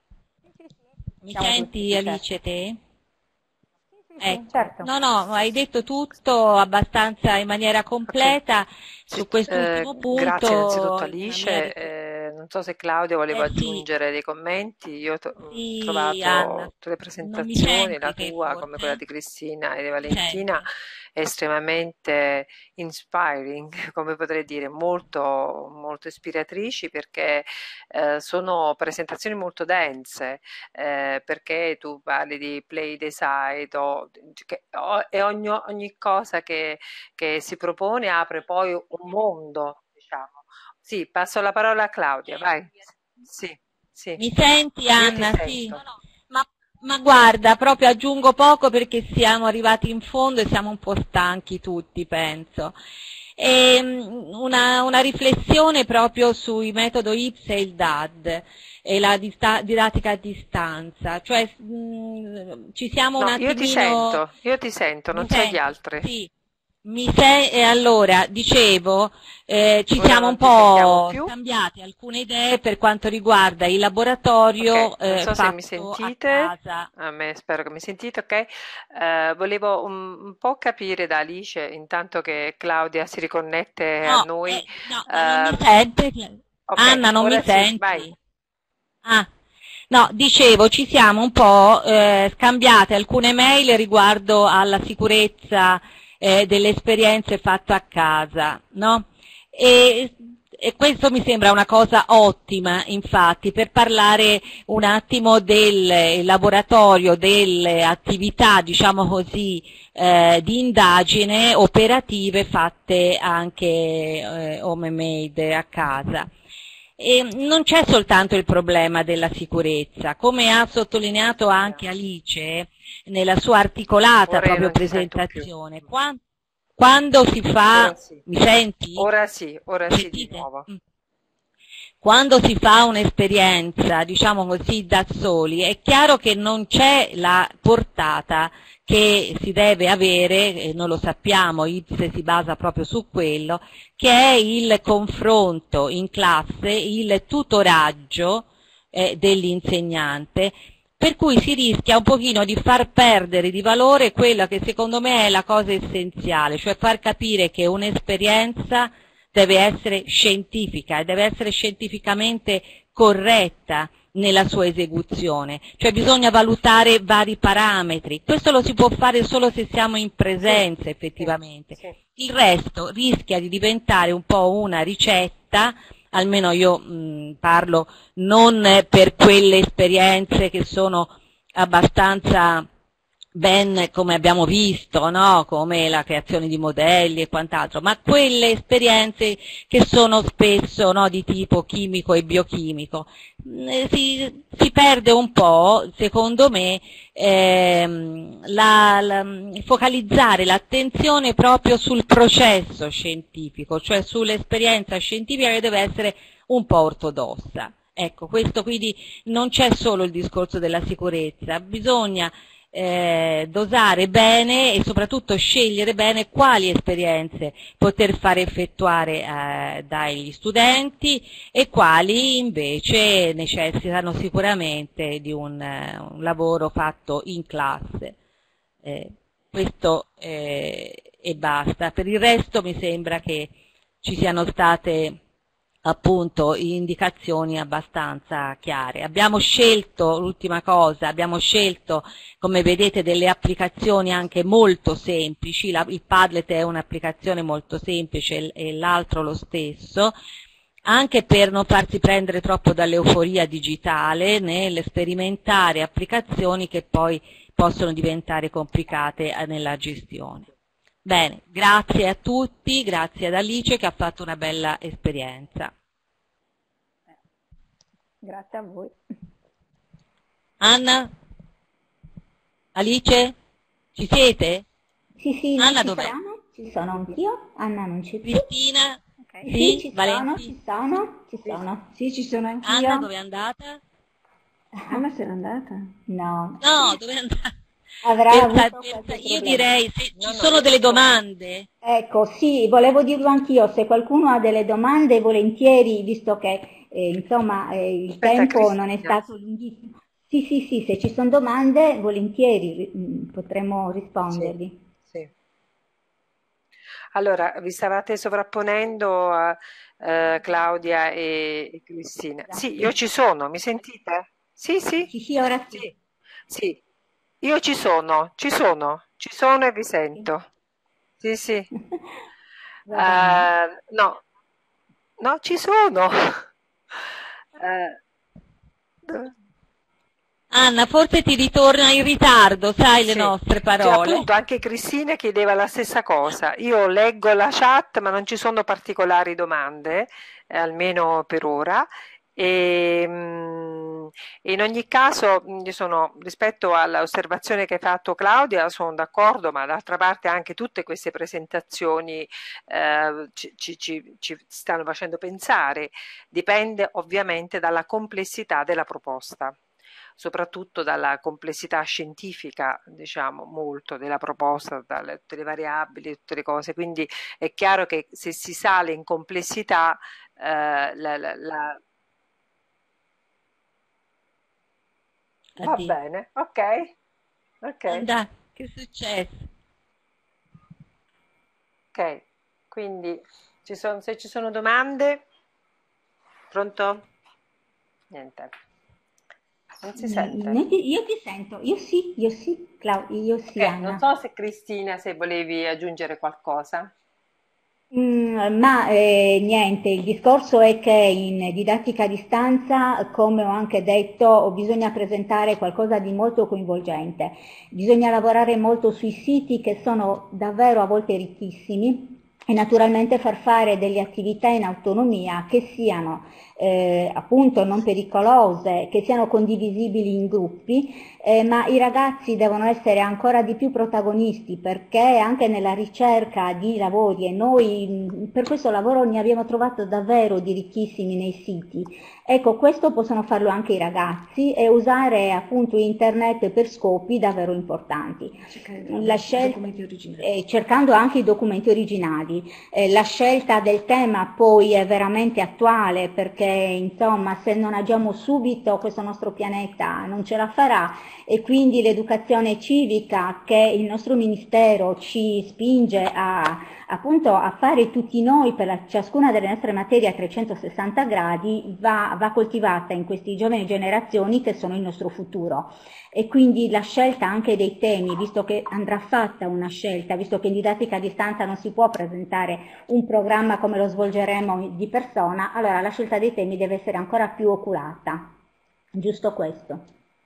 Mi Siamo senti tutti, Alice, certo. te? Sì, Ecco. certo. No, no, hai detto tutto abbastanza in maniera completa. Su Sì, quest'ultimo eh, punto. grazie innanzitutto nella Alice, mia rifle- eh, non so se Claudio voleva Eh sì, aggiungere dei commenti, io to- ho sì, trovato Anna, tutte le non mi presentazioni, la senti te tua come quella forse? di Cristina e di Mi Valentina, senti? estremamente inspiring, come potrei dire, molto, molto ispiratrici perché eh, sono presentazioni molto dense, eh, perché tu parli di play decide o, che- o- e ogni, ogni cosa che, che si propone apre poi un mondo, diciamo. Sì, passo la parola a Claudia, vai. Sì, sì, Mi senti, io ti Anna? Sì. sento. Ma, ma guarda, proprio aggiungo poco perché siamo arrivati in fondo e siamo un po' stanchi tutti, penso. E, una, una riflessione proprio sui metodo I P S e il D A D e la dista- didattica a distanza, cioè mh, ci siamo un No, io ti attimino... sento, io ti sento, Mi non so gli senti? altri. Sì. Mi sei, e allora, dicevo, eh, ci Ora siamo un non ti sentiamo po' più. scambiati alcune idee per quanto riguarda il laboratorio Ok, non eh, so se mi fatto a sentite, casa. a me spero che mi sentite, ok? Eh, volevo un, un po' capire da Alice, intanto che Claudia si riconnette a No, noi. eh, no, ma non mi eh, sente? ok, Anna, non ora mi sì, vai. senti? Ah, no, dicevo, ci siamo un po' eh, scambiate alcune mail riguardo alla sicurezza eh, delle esperienze fatte a casa, no? E e questo mi sembra una cosa ottima, infatti, per parlare un attimo del laboratorio, delle attività, diciamo così, eh, di indagine operative fatte anche eh, home-made a casa. E non c'è soltanto il problema della sicurezza, come ha sottolineato anche Alice nella sua articolata Ora io proprio non ti sento più. presentazione. Qua- Quando si fa, Ora sì, mi senti? ora sì, ora sì di Sentite? nuovo. Mm. Quando si fa un'esperienza, diciamo così, da soli, è chiaro che non c'è la portata che si deve avere, e noi lo sappiamo, I P S E si basa proprio su quello, che è il confronto in classe, il tutoraggio eh, dell'insegnante, per cui si rischia un pochino di far perdere di valore quella che secondo me è la cosa essenziale, cioè far capire che un'esperienza deve essere scientifica e deve essere scientificamente corretta nella sua esecuzione, cioè bisogna valutare vari parametri. Questo lo si può fare solo se siamo in presenza effettivamente. Il resto rischia di diventare un po' una ricetta, almeno io mh, parlo non per quelle esperienze che sono abbastanza ben, come abbiamo visto, no? Come la creazione di modelli e quant'altro, ma quelle esperienze che sono spesso, no, di tipo chimico e biochimico. Eh, Si, si perde un po', secondo me, ehm, la, la, focalizzare l'attenzione proprio sul processo scientifico, cioè sull'esperienza scientifica che deve essere un po' ortodossa. Ecco, questo quindi non c'è solo il discorso della sicurezza, bisogna Eh, dosare bene e soprattutto scegliere bene quali esperienze poter fare effettuare eh, dagli studenti e quali invece necessitano sicuramente di un, eh, un lavoro fatto in classe. Eh, questo eh, e basta. Per il resto mi sembra che ci siano state appunto indicazioni abbastanza chiare. Abbiamo scelto, l'ultima cosa, abbiamo scelto, come vedete, delle applicazioni anche molto semplici. La, il Padlet è un'applicazione molto semplice e l'altro lo stesso, anche per non farsi prendere troppo dall'euforia digitale nel sperimentare applicazioni che poi possono diventare complicate nella gestione. Bene, grazie a tutti, grazie ad Alice che ha fatto una bella esperienza. Grazie a voi. Anna? Alice? Ci siete? Sì, sì, Anna ci dov'è? sono, ci sono anch'io, Anna non c'è più. Cristina? Ok. Sì, Sì? ci sono, Valenti? ci sono, ci sono. Sì, ci sono Anna anch'io. dove è andata? Anna se n'è andata? No, No, dove è andata? avrà Pensa- avuto pensa- qualche io problema. direi, se No, ci no, sono io delle ci sono. domande, Ecco, sì, volevo dirlo anch'io, se qualcuno ha delle domande, volentieri, visto che eh, insomma eh, il Aspetta, tempo non è Cristina. stato lunghissimo. Sì, sì, sì, se ci sono domande, volentieri mm, potremo Sì, rispondervi. sì. Allora, vi stavate sovrapponendo a eh, Claudia e, e Cristina. Sì, io Grazie. ci sono, mi sentite? Sì, sì, Sì, sì, ora sì. sì, sì. Io ci sono, ci sono, ci sono e vi sento. Sì, sì. Va bene. Eh, no, no, ci sono. Eh, dove- Anna, forse ti ritorna in ritardo, sai le Sì, nostre cioè, parole. appunto anche Cristina chiedeva la stessa cosa. Io leggo la chat, ma non ci sono particolari domande, eh, almeno per ora. E, mm, in ogni caso, mm, io sono, rispetto all'osservazione che hai fatto Claudia, sono d'accordo, ma d'altra parte anche tutte queste presentazioni eh, ci, ci- ci- ci stanno facendo pensare. Dipende ovviamente dalla complessità della proposta, soprattutto dalla complessità scientifica, diciamo, molto della proposta, dalle tutte le variabili, tutte le cose. Quindi è chiaro che se si sale in complessità, eh, la, la- la- va Addio. bene, ok, ok, Andà, che è successo? ok. Quindi ci sono, se ci sono domande, pronto? Niente, non si Mm, sente. noi ti- Io ti sento, io sì, io sì, Clau- io sì, Ok, non Anna. so se Cristina, se volevi aggiungere qualcosa. Mm, ma eh, niente, il discorso è che in didattica a distanza, come ho anche detto, bisogna presentare qualcosa di molto coinvolgente, bisogna lavorare molto sui siti che sono davvero a volte ricchissimi e naturalmente far fare delle attività in autonomia che siano eh, appunto non pericolose, che siano condivisibili in gruppi, eh, ma i ragazzi devono essere ancora di più protagonisti perché anche nella ricerca di lavori, e noi mh, per questo lavoro ne abbiamo trovato davvero di ricchissimi nei siti, ecco questo possono farlo anche i ragazzi e usare appunto internet per scopi davvero importanti. La scelta, eh, cercando anche i documenti originali, eh, la scelta del tema poi è veramente attuale perché insomma se non agiamo subito questo nostro pianeta non ce la farà e quindi l'educazione civica che il nostro ministero ci spinge a, appunto a fare tutti noi per la, ciascuna delle nostre materie a trecentosessanta gradi va, va coltivata in queste giovani generazioni che sono il nostro futuro. E quindi la scelta anche dei temi, visto che andrà fatta una scelta, visto che in didattica a distanza non si può presentare un programma come lo svolgeremo di persona, allora la scelta dei temi deve essere ancora più oculata. Giusto questo.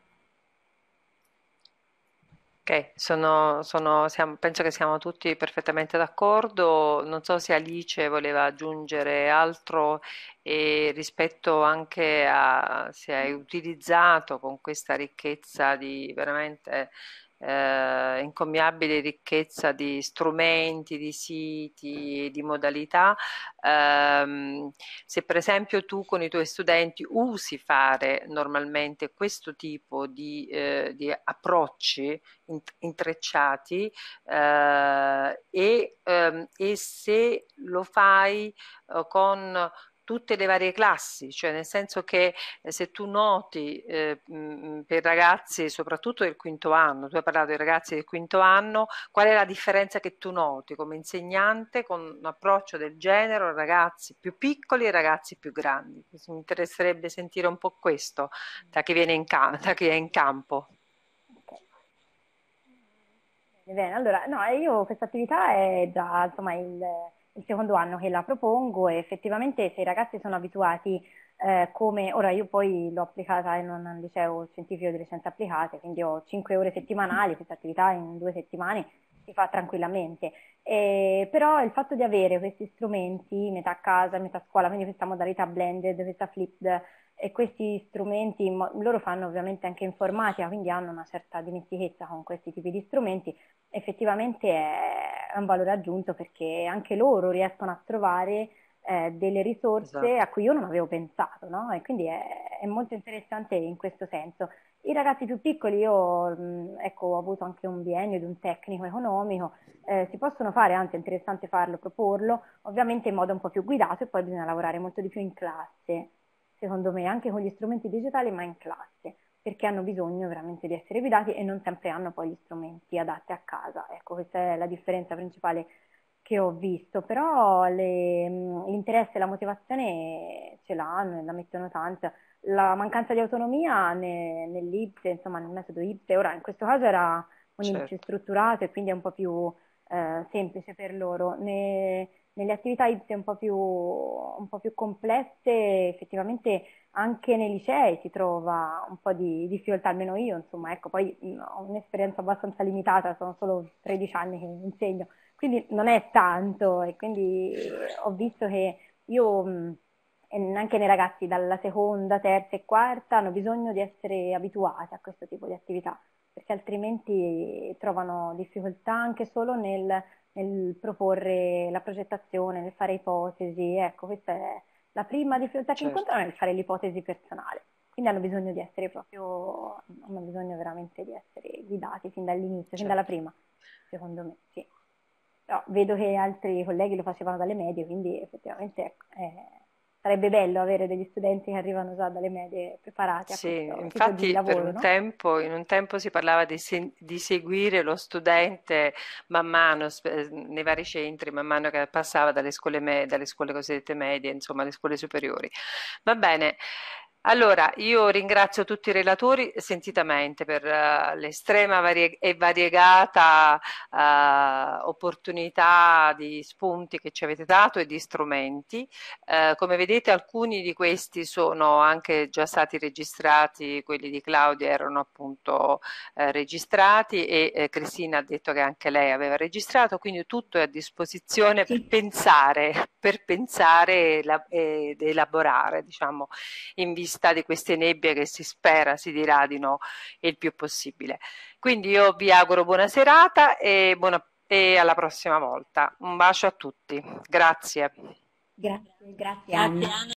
Ok, sono, sono- siamo- penso che siamo tutti perfettamente d'accordo. Non so se Alice voleva aggiungere altro e rispetto anche a se hai utilizzato con questa ricchezza di veramente eh, incommiabile ricchezza di strumenti, di siti, di modalità, ehm, se per esempio tu con i tuoi studenti usi fare normalmente questo tipo di, eh, di approcci intrecciati eh, e, ehm, e se lo fai eh, con tutte le varie classi, cioè nel senso che eh, se tu noti eh, mh, per ragazzi soprattutto del quinto anno, tu hai parlato dei ragazzi del quinto anno, qual è la differenza che tu noti come insegnante con un approccio del genere, ragazzi più piccoli e ragazzi più grandi? Mi interesserebbe sentire un po' questo da chi viene in, ca- da chi è in campo. Bene, allora, no, io questa attività è già insomma il, il secondo anno che la propongo e effettivamente se i ragazzi sono abituati eh, come, ora io poi l'ho applicata in un liceo scientifico delle scienze applicate, quindi ho cinque ore settimanali, questa attività in due settimane si fa tranquillamente. Eh, però il fatto di avere questi strumenti, metà a casa, metà a scuola, quindi questa modalità blended, questa flipped, e questi strumenti, mo- loro fanno ovviamente anche informatica, quindi hanno una certa dimestichezza con questi tipi di strumenti, effettivamente è, è un valore aggiunto perché anche loro riescono a trovare eh, delle risorse Esatto. a cui io non avevo pensato, no? E quindi è, è molto interessante in questo senso. I ragazzi più piccoli, io mh, ecco, ho avuto anche un biennio di un tecnico economico, eh, si possono fare, anzi è interessante farlo, proporlo, ovviamente in modo un po' più guidato e poi bisogna lavorare molto di più in classe, secondo me, anche con gli strumenti digitali, ma in classe, perché hanno bisogno veramente di essere guidati e non sempre hanno poi gli strumenti adatti a casa. Ecco, questa è la differenza principale che ho visto, però le- mh, l'interesse e la motivazione ce l'hanno e la mettono tanto. La mancanza di autonomia ne- nell'I P S E, insomma nel metodo I P S E, ora in questo caso era un indice Certo. strutturato e quindi è un po' più eh, semplice per loro. Ne- nelle attività I P S E un po' più, un po' più complesse, effettivamente anche nei licei si trova un po' di difficoltà, almeno io, insomma, ecco, poi mh, ho un'esperienza abbastanza limitata, sono solo tredici anni che insegno, quindi non è tanto e quindi ho visto che io, mh, e anche nei ragazzi dalla seconda, terza e quarta hanno bisogno di essere abituati a questo tipo di attività, perché altrimenti trovano difficoltà anche solo nel, nel proporre la progettazione, nel fare ipotesi, ecco, questa è la prima difficoltà che Certo. incontrano, è il fare l'ipotesi personale. Quindi hanno bisogno di essere proprio, hanno bisogno veramente di essere guidati fin dall'inizio, fin Certo. dalla prima, secondo me, sì. Però vedo che altri colleghi lo facevano dalle medie, quindi effettivamente ecco, eh, sarebbe bello avere degli studenti che arrivano già dalle medie preparati a Sì, questo tipo di infatti per lavoro, un no? tempo, in un tempo si parlava di, se- di seguire lo studente man mano sp- nei vari centri, man mano che passava dalle scuole, me- dalle scuole cosiddette medie, insomma, alle scuole superiori. Va bene, Allora, io ringrazio tutti i relatori sentitamente per uh, l'estrema varie e variegata uh, opportunità di spunti che ci avete dato e di strumenti. Uh, come vedete, alcuni di questi sono anche già stati registrati, quelli di Claudia erano appunto uh, registrati e uh, Cristina ha detto che anche lei aveva registrato, quindi tutto è a disposizione per pensare, per pensare ed elaborare, diciamo, in vista di queste nebbie che si spera si diradino il più possibile. Quindi io vi auguro buona serata e, buona, e alla prossima volta. Un bacio a tutti. Grazie. Grazie, grazie Anna.